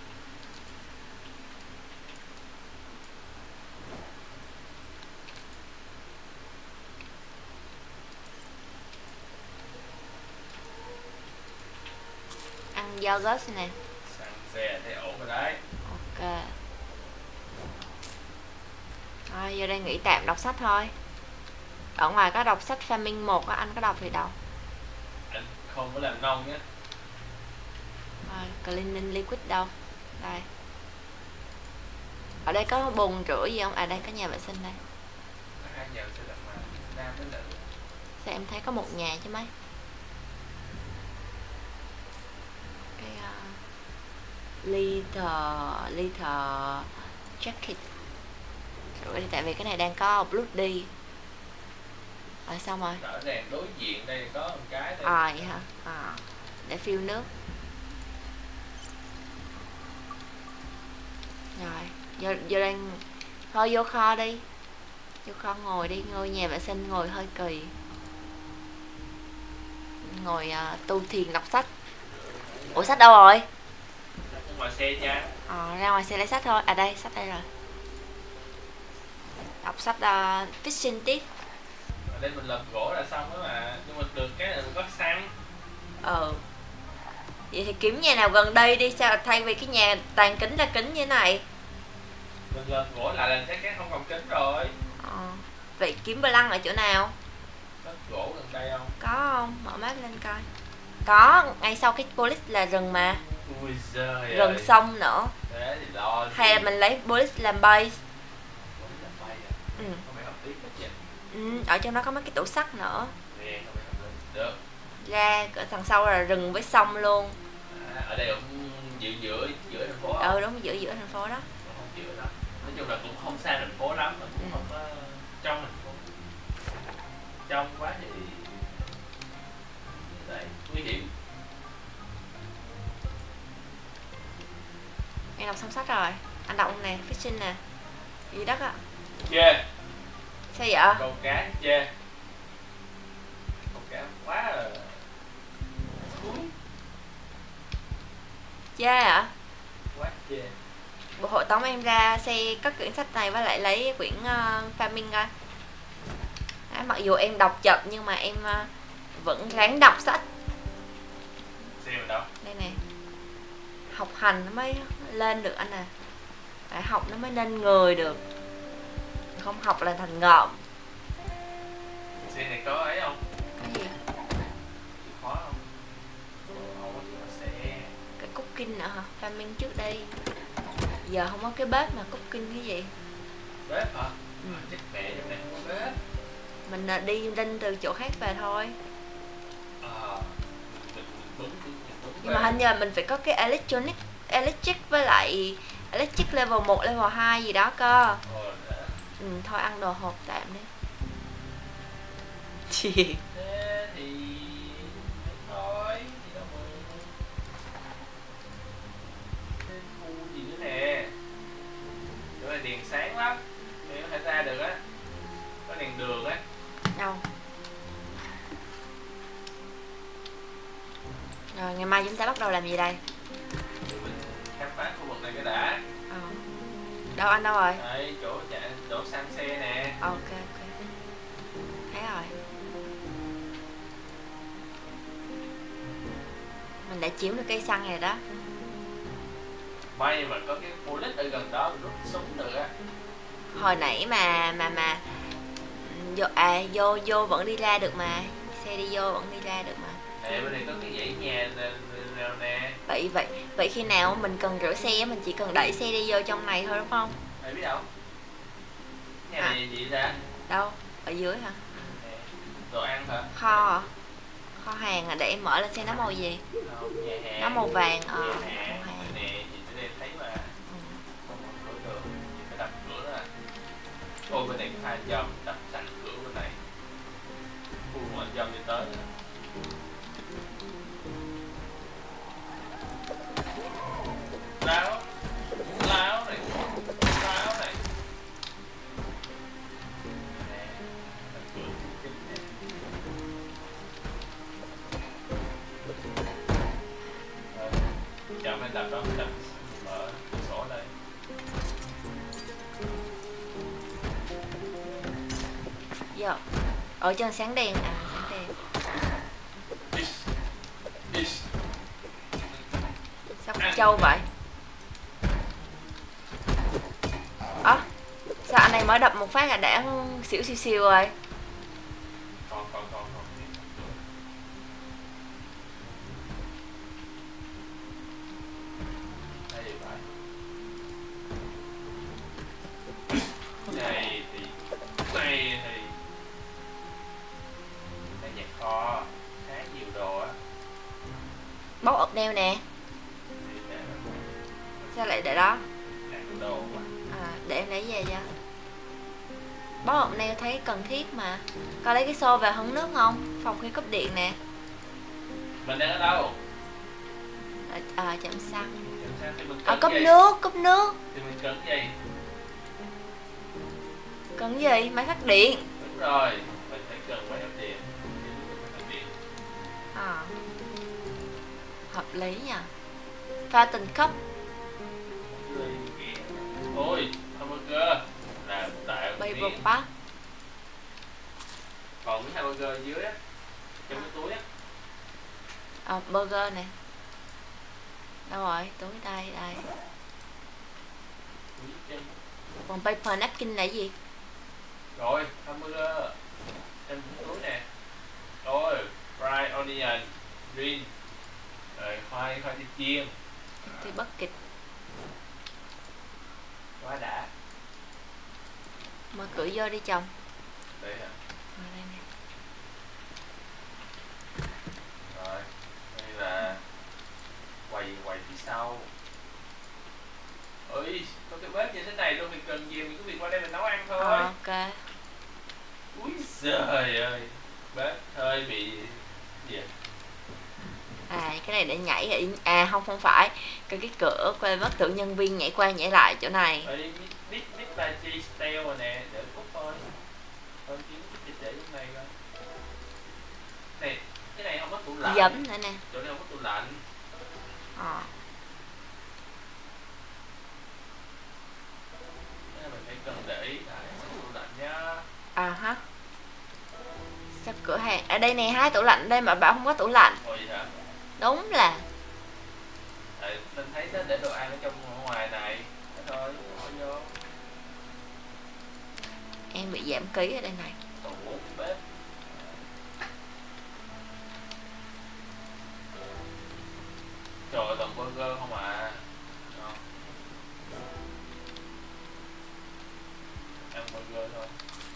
Ăn yogurt nè. Xăng xe thấy ổn rồi đấy. Ok. Rồi, giờ đây nghỉ tạm đọc sách thôi. Ở ngoài có đọc sách Farming một á, anh có đọc thì đọc. Anh không có làm nông nhé. Rồi, cleaning liquid đâu? Đây. Ở đây có bồn rửa gì không? À đây có nhà vệ sinh đây. Có hai nhà sẽ đặt mà nam với nữ. Sao em thấy có một nhà chứ mấy? Cái uh, liter liter jacket. Rồi đi, tại vì cái này đang có bloody. Rồi xong rồi. Rõ ràng đối diện đây có một cái đây. À vậy hả? À, để fill nước. Rồi, giờ, giờ đang thôi vô kho đi. Vô kho ngồi đi, ngồi nhà vệ sinh ngồi hơi kỳ. Ngồi uh, tu thiền đọc sách. Ủa sách đâu rồi? Ngoài xe cha. Ờ, ra ngoài xe lấy sách thôi. À đây, sách đây rồi. Đọc sách uh, Fishing Tip. Ở đây mình làm gỗ là xong đó mà. Nhưng mà được cái là mình có xăng. Ờ. Vậy thì kiếm nhà nào gần đây đi. Sao thay vì cái nhà toàn kính ra kính như thế này. Mình làm gỗ lại là chắc chắn không còn kính rồi. Ờ. Vậy kiếm bờ lăng ở chỗ nào? Có gỗ gần đây không? Có không? Mở map lên coi. Có, ngay sau cái police là rừng mà. Ui giời Rừng ơi. sông nữa. Thế thì lo. Hay là mình lấy police làm base. Police làm bay à? Ừ. Không phải hợp lý hết vậy. Ừ, ở trong đó có mấy cái tủ sắt nữa. Nè, không phải hợp lý. Được. Ra ở đằng sau là rừng với sông luôn. À, ở đây cũng giữa giữa giữa thành phố. Ừ đúng, giữa giữa thành phố đó. Không giữa đó. Nói chung là cũng không xa thành phố lắm, mà cũng Ừ. không có trong thành phố. Trong quá thì đấy, nguy hiểm. Em đọc xong sách rồi. Anh đọc nè, fishing nè. Dưới đất á. Chê. Sao vậy? Câu cá chê. Câu cá quá là thúi. Chê hả? Quá chê. Bộ hội tống em ra xe cất quyển sách này với lại lấy quyển uh, farming coi. Đấy, mặc dù em đọc chậm nhưng mà em uh, vẫn ráng đọc sách. Xem mình đâu? Đây nè. Học hành nó mới lên được anh à. Phải học nó mới nên người được. Không học là thành ngợm. Xe này có ấy không? Cái gì? Chìa khóa không? Không có chìa khóa xe. Cái cooking nữa hả? Farming trước đây. Giờ không có cái bếp mà cooking cái gì? Bếp hả? Ừ. Chết mẹ, trong này không có bếp. Mình uh, đi rinh từ chỗ khác về thôi. Ờ. Mình đúng đúng đúng. Nhưng mà hình như là mình phải có cái electronic electric với lại electric level một, level hai gì đó cơ. Ồ, đã. Ừ, thôi ăn đồ hộp tạm đi. Chị. Thế thì thôi thì đâu mà thêm khu gì nữa nè. Chỗ này đèn sáng lắm, thì có thể ra được á. Có đèn đường á. Đâu? Rồi ngày mai chúng ta bắt đầu làm gì đây? Thì mình khám phá khu vực này cái đã. Ờ. Đâu anh đâu rồi? Đây, chỗ chạy đổ xăng xe nè. Ok ok. Thấy rồi. Mình đã chiếm được cây xăng này đó. May mà có cái bullet ở gần đó mình rút súng được á. Hồi nãy mà mà mà vô à vô vô vẫn đi ra được mà, xe đi vô vẫn đi ra được mà. Nè bên này có cái dãy nhà nào nè. Vậy vậy vậy khi nào mình cần rửa xe mình chỉ cần đẩy xe đi vô trong này thôi đúng không? Mày biết đâu? Nhà À. này gì ra? Đâu? Ở dưới hả? Nè, đồ ăn hả? Kho hả? Kho hàng à, để em mở lên xem nó màu gì. Không, nhà hàng. Nó màu vàng ờ Nhà màu hàng. hàng. Nè, chị sẽ đem thấy mà. Ừ. Không có cửa được, chị phải đập cửa đó. Ôi bên này có hai dòng, đập sẵn cửa bên này. Ui mọi dòng đi tới. Láo, láo này, láo này. Nè, đập cửa chính nè. Rồi, chậm hay đập đó, đập mở cửa sổ đây. Vô. Ở trên sáng đèn à, sáng đèn. Ish. Ish. Sao con trâu vậy? Ơ, sao anh này mới đập một phát là đã xỉu xìu xìu rồi? Còn, còn, còn, còn. Đây vậy. Này thì, này thì cái nhà kho khá nhiều đồ á. Bóc ộp neo nè, Thì để sao lại để đó? ăn đồ mà. À, để em lấy về cho. Bóc ộp neo thấy cần thiết mà. Có lấy cái xô về hứng nước không? Phòng khi cúp điện nè. Mình đang ở đâu? Ở, à, chạm xăng. Thì mình Ở cần cúp gì? nước, cúp nước. Thì mình cần gì? Cần gì? Máy phát điện. Đúng rồi, mình phải cần máy ấm điện. Ấm điện. À, hợp lý nha. Pha tình cấp. Ôi, hamburger là tại Bay miếng. bột bát. Còn cái hamburger ở dưới á, trong cái túi á. À, burger nè. Đâu rồi? Túi đây, đây. Túi chân. Còn paper napkin là gì? Rồi, hamburger trong cái túi nè. Rồi, fried onion, green. Rồi khoai, khoai tây chiên. Thì bất kịch. Quá đã. Mở cửa vô đi chồng. Đấy hả? Mở đây nè. Rồi, đây là quầy quầy phía sau. Ơi, có cái bếp như thế này luôn, mình cần gì mình cứ việc qua đây mình nấu ăn thôi. Ờ, ok. Úi giời ơi, bếp hơi bị gì? À, cái này để nhảy ở à không không phải. Cái cái cửa quay mất tự nhân viên nhảy qua nhảy lại chỗ này. Ơi, mít mít mít ba chi style rồi nè, để cút thôi. Thôi kiếm cái để trong này coi. Này, cái này không có tủ lạnh. Giấm nữa nè. Chỗ này không có tủ lạnh. Ờ. Cái này mình phải cần để ý lại tủ lạnh nhá. À hả? Sao cửa hàng ở đây nè, hai tủ lạnh đây mà bảo không có tủ lạnh. Ồ vậy hả? Đúng là Tại mình thấy nó để đồ ăn ở trong ở ngoài này. Thế thôi, bỏ vô. em bị giảm ký ở đây này. Tủ bếp. Trời ơi, toàn burger không à. Ngon. Ăn burger thôi.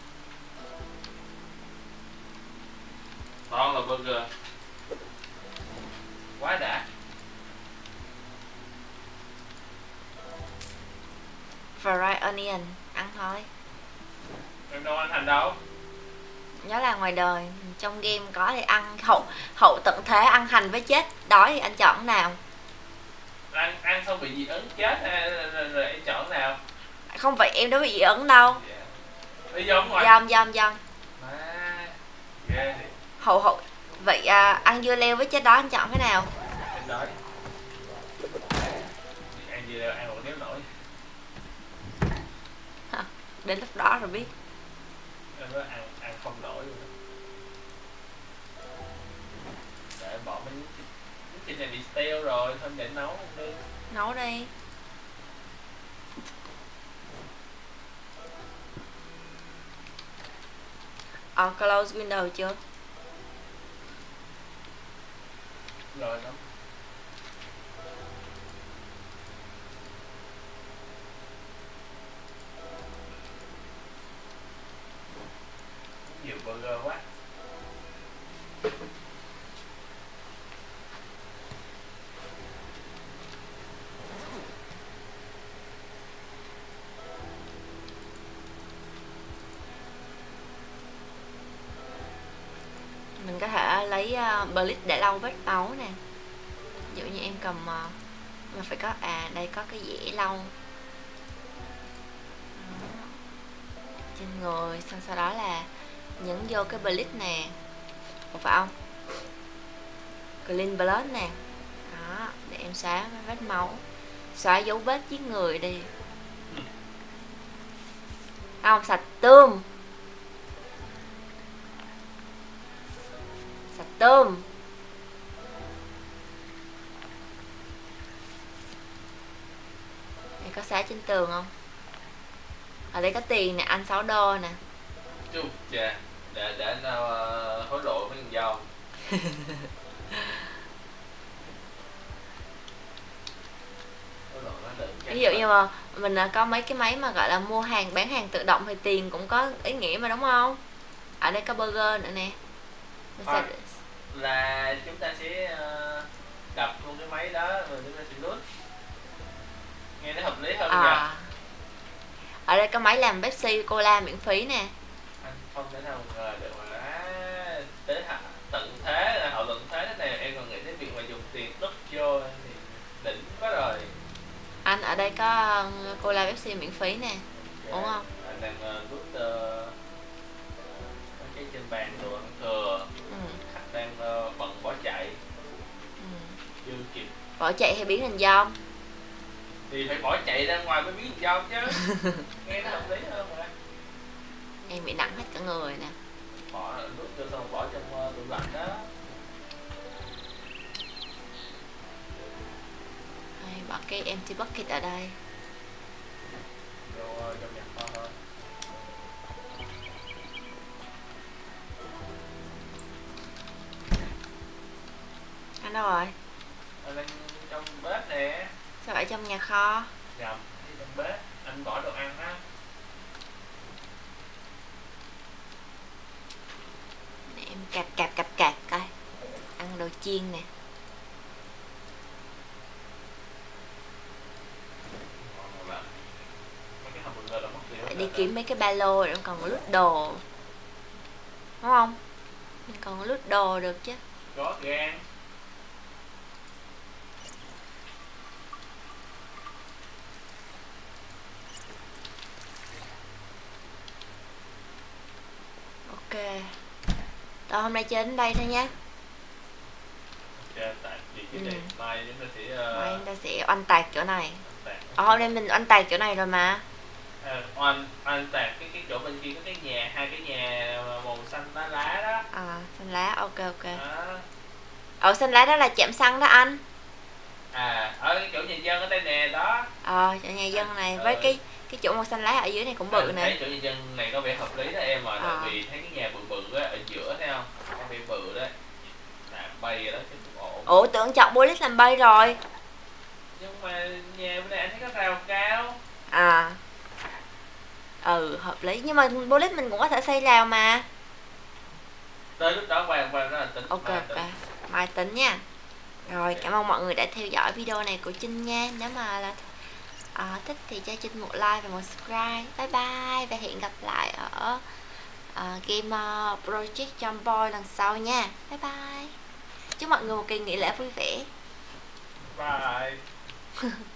Toàn là burger. Quá đã. Fried onion, ăn thôi. Em đâu ăn thành đâu. Nhớ là ngoài đời, trong game có thì ăn hậu hậu tận thế ăn hành với chết. Đói thì anh chọn cái nào? Ăn ăn xong bị dị ứng chết hay rồi, rồi, rồi em chọn nào? Không phải em đâu bị dị ứng đâu. Dạ. Bây giờ không ngoài. Dâm dâm dâm. Má. Ghê thì. Hậu hậu. Vậy à, ăn dưa leo với chết đói anh chọn cái nào? Em đói. Ăn gì đâu, ăn một nếu nổi. Đến lúc đó rồi biết. Em nói ăn ăn không nổi luôn. Để em bỏ mấy miếng thịt, miếng Cái này bị stale rồi, thôi để nấu không đi. Nấu đi. Ờ, close window chưa? Rồi đó. Nhiều burger quá. Mình có thể lấy uh, bleach để lau vết máu nè. Ví dụ như em cầm uh, mà phải có, à đây có cái dẻ lau trên người, xong sau đó là nhấn vô cái bleach nè, có phải không? Clean blood nè. Đó, để em xóa vết máu, xóa dấu vết giết người đi. Không, sạch tươm. Sạch tươm. Đây có xóa trên tường không? Ở đây có tiền nè, ăn sáu đô nè. Chú chà, để để anh uh, hối lộ với con dâu. Ví dụ như mà mình có mấy cái máy mà gọi là mua hàng, bán hàng tự động thì tiền cũng có ý nghĩa mà, đúng không? Ở đây có burger nữa nè. À, là chúng ta sẽ uh, đập luôn cái máy đó rồi chúng ta sẽ nút. Nghe nó hợp lý hơn à. Nhỉ? Ở đây có máy làm Pepsi Cola miễn phí nè. Anh không thể nào ngờ được mà à, tới tận thế là họ tận thế thế này em còn nghĩ đến việc mà dùng tiền đút vô thì đỉnh quá rồi. Anh ở đây có Cola Pepsi miễn phí nè. Okay. Đúng không? Anh đang uh, rút uh, cái trên bàn đồ ăn thừa. Ừ. Khách đang uh, bận bỏ chạy. Ừ. Chưa kịp. Bỏ chạy hay biến hình dong? Thì phải bỏ chạy ra ngoài mới biến hình dong chứ. Nghe nó hợp lý hơn mà. Em bị nặng hết cả người nè. Bỏ rút cho xong bỏ trong uh, tủ lạnh đó. Bỏ cái empty bucket ở đây. Vô uh, trong nhà kho thôi. Anh đâu rồi? Anh đang trong bếp nè. Sao ở trong nhà kho? Nhầm, trong bếp. Anh bỏ đồ ăn á. Để em cạp cạp cạp cạp coi. Ăn đồ chiên nè. Phải đi kiếm mấy cái ba lô để còn lút đồ, đúng không? Mình còn lút đồ được chứ. Có gan. Ok. Rồi hôm nay chơi đến đây thôi nha. Ok, tại vì cái này ừ. mai chúng ta sẽ uh... mai chúng ta sẽ oanh tạc chỗ này. Ờ, hôm nay mình oanh tạc chỗ này rồi mà. À, oanh oanh tạc cái cái chỗ bên kia có cái nhà, hai cái nhà màu xanh lá lá đó. À, xanh lá, ok ok. À. Ở xanh lá đó là chạm xăng đó anh. À, ở cái chỗ nhà dân ở đây nè đó. Ờ, chỗ nhà dân này à, với ừ. cái cái chỗ màu xanh lá ở dưới này cũng bự nè. Thấy chỗ nhà dân này có vẻ hợp lý đó em, mà à. Tại vì thấy cái nhà bự bự á ở giữa thấy không? Có vẻ bự đấy. Là bay rồi đó chứ cũng ổn. Ủa tưởng chọn police làm bay rồi. Nhưng mà nhà bên này anh thấy có rào cao. À. Ừ, hợp lý. Nhưng mà police mình cũng có thể xây rào mà. Tới lúc đó quay quay đó là tính. Ok ok. Tính. Mai tính nha. Rồi, cảm ơn mọi người đã theo dõi video này của Trinh nha. Nếu mà là à, thích thì cho Trinh một like và một subscribe. Bye bye. Và hẹn gặp lại ở uh, game uh, Project Jump Boy lần sau nha. Bye bye. Chúc mọi người một kỳ nghỉ lễ vui vẻ. Bye.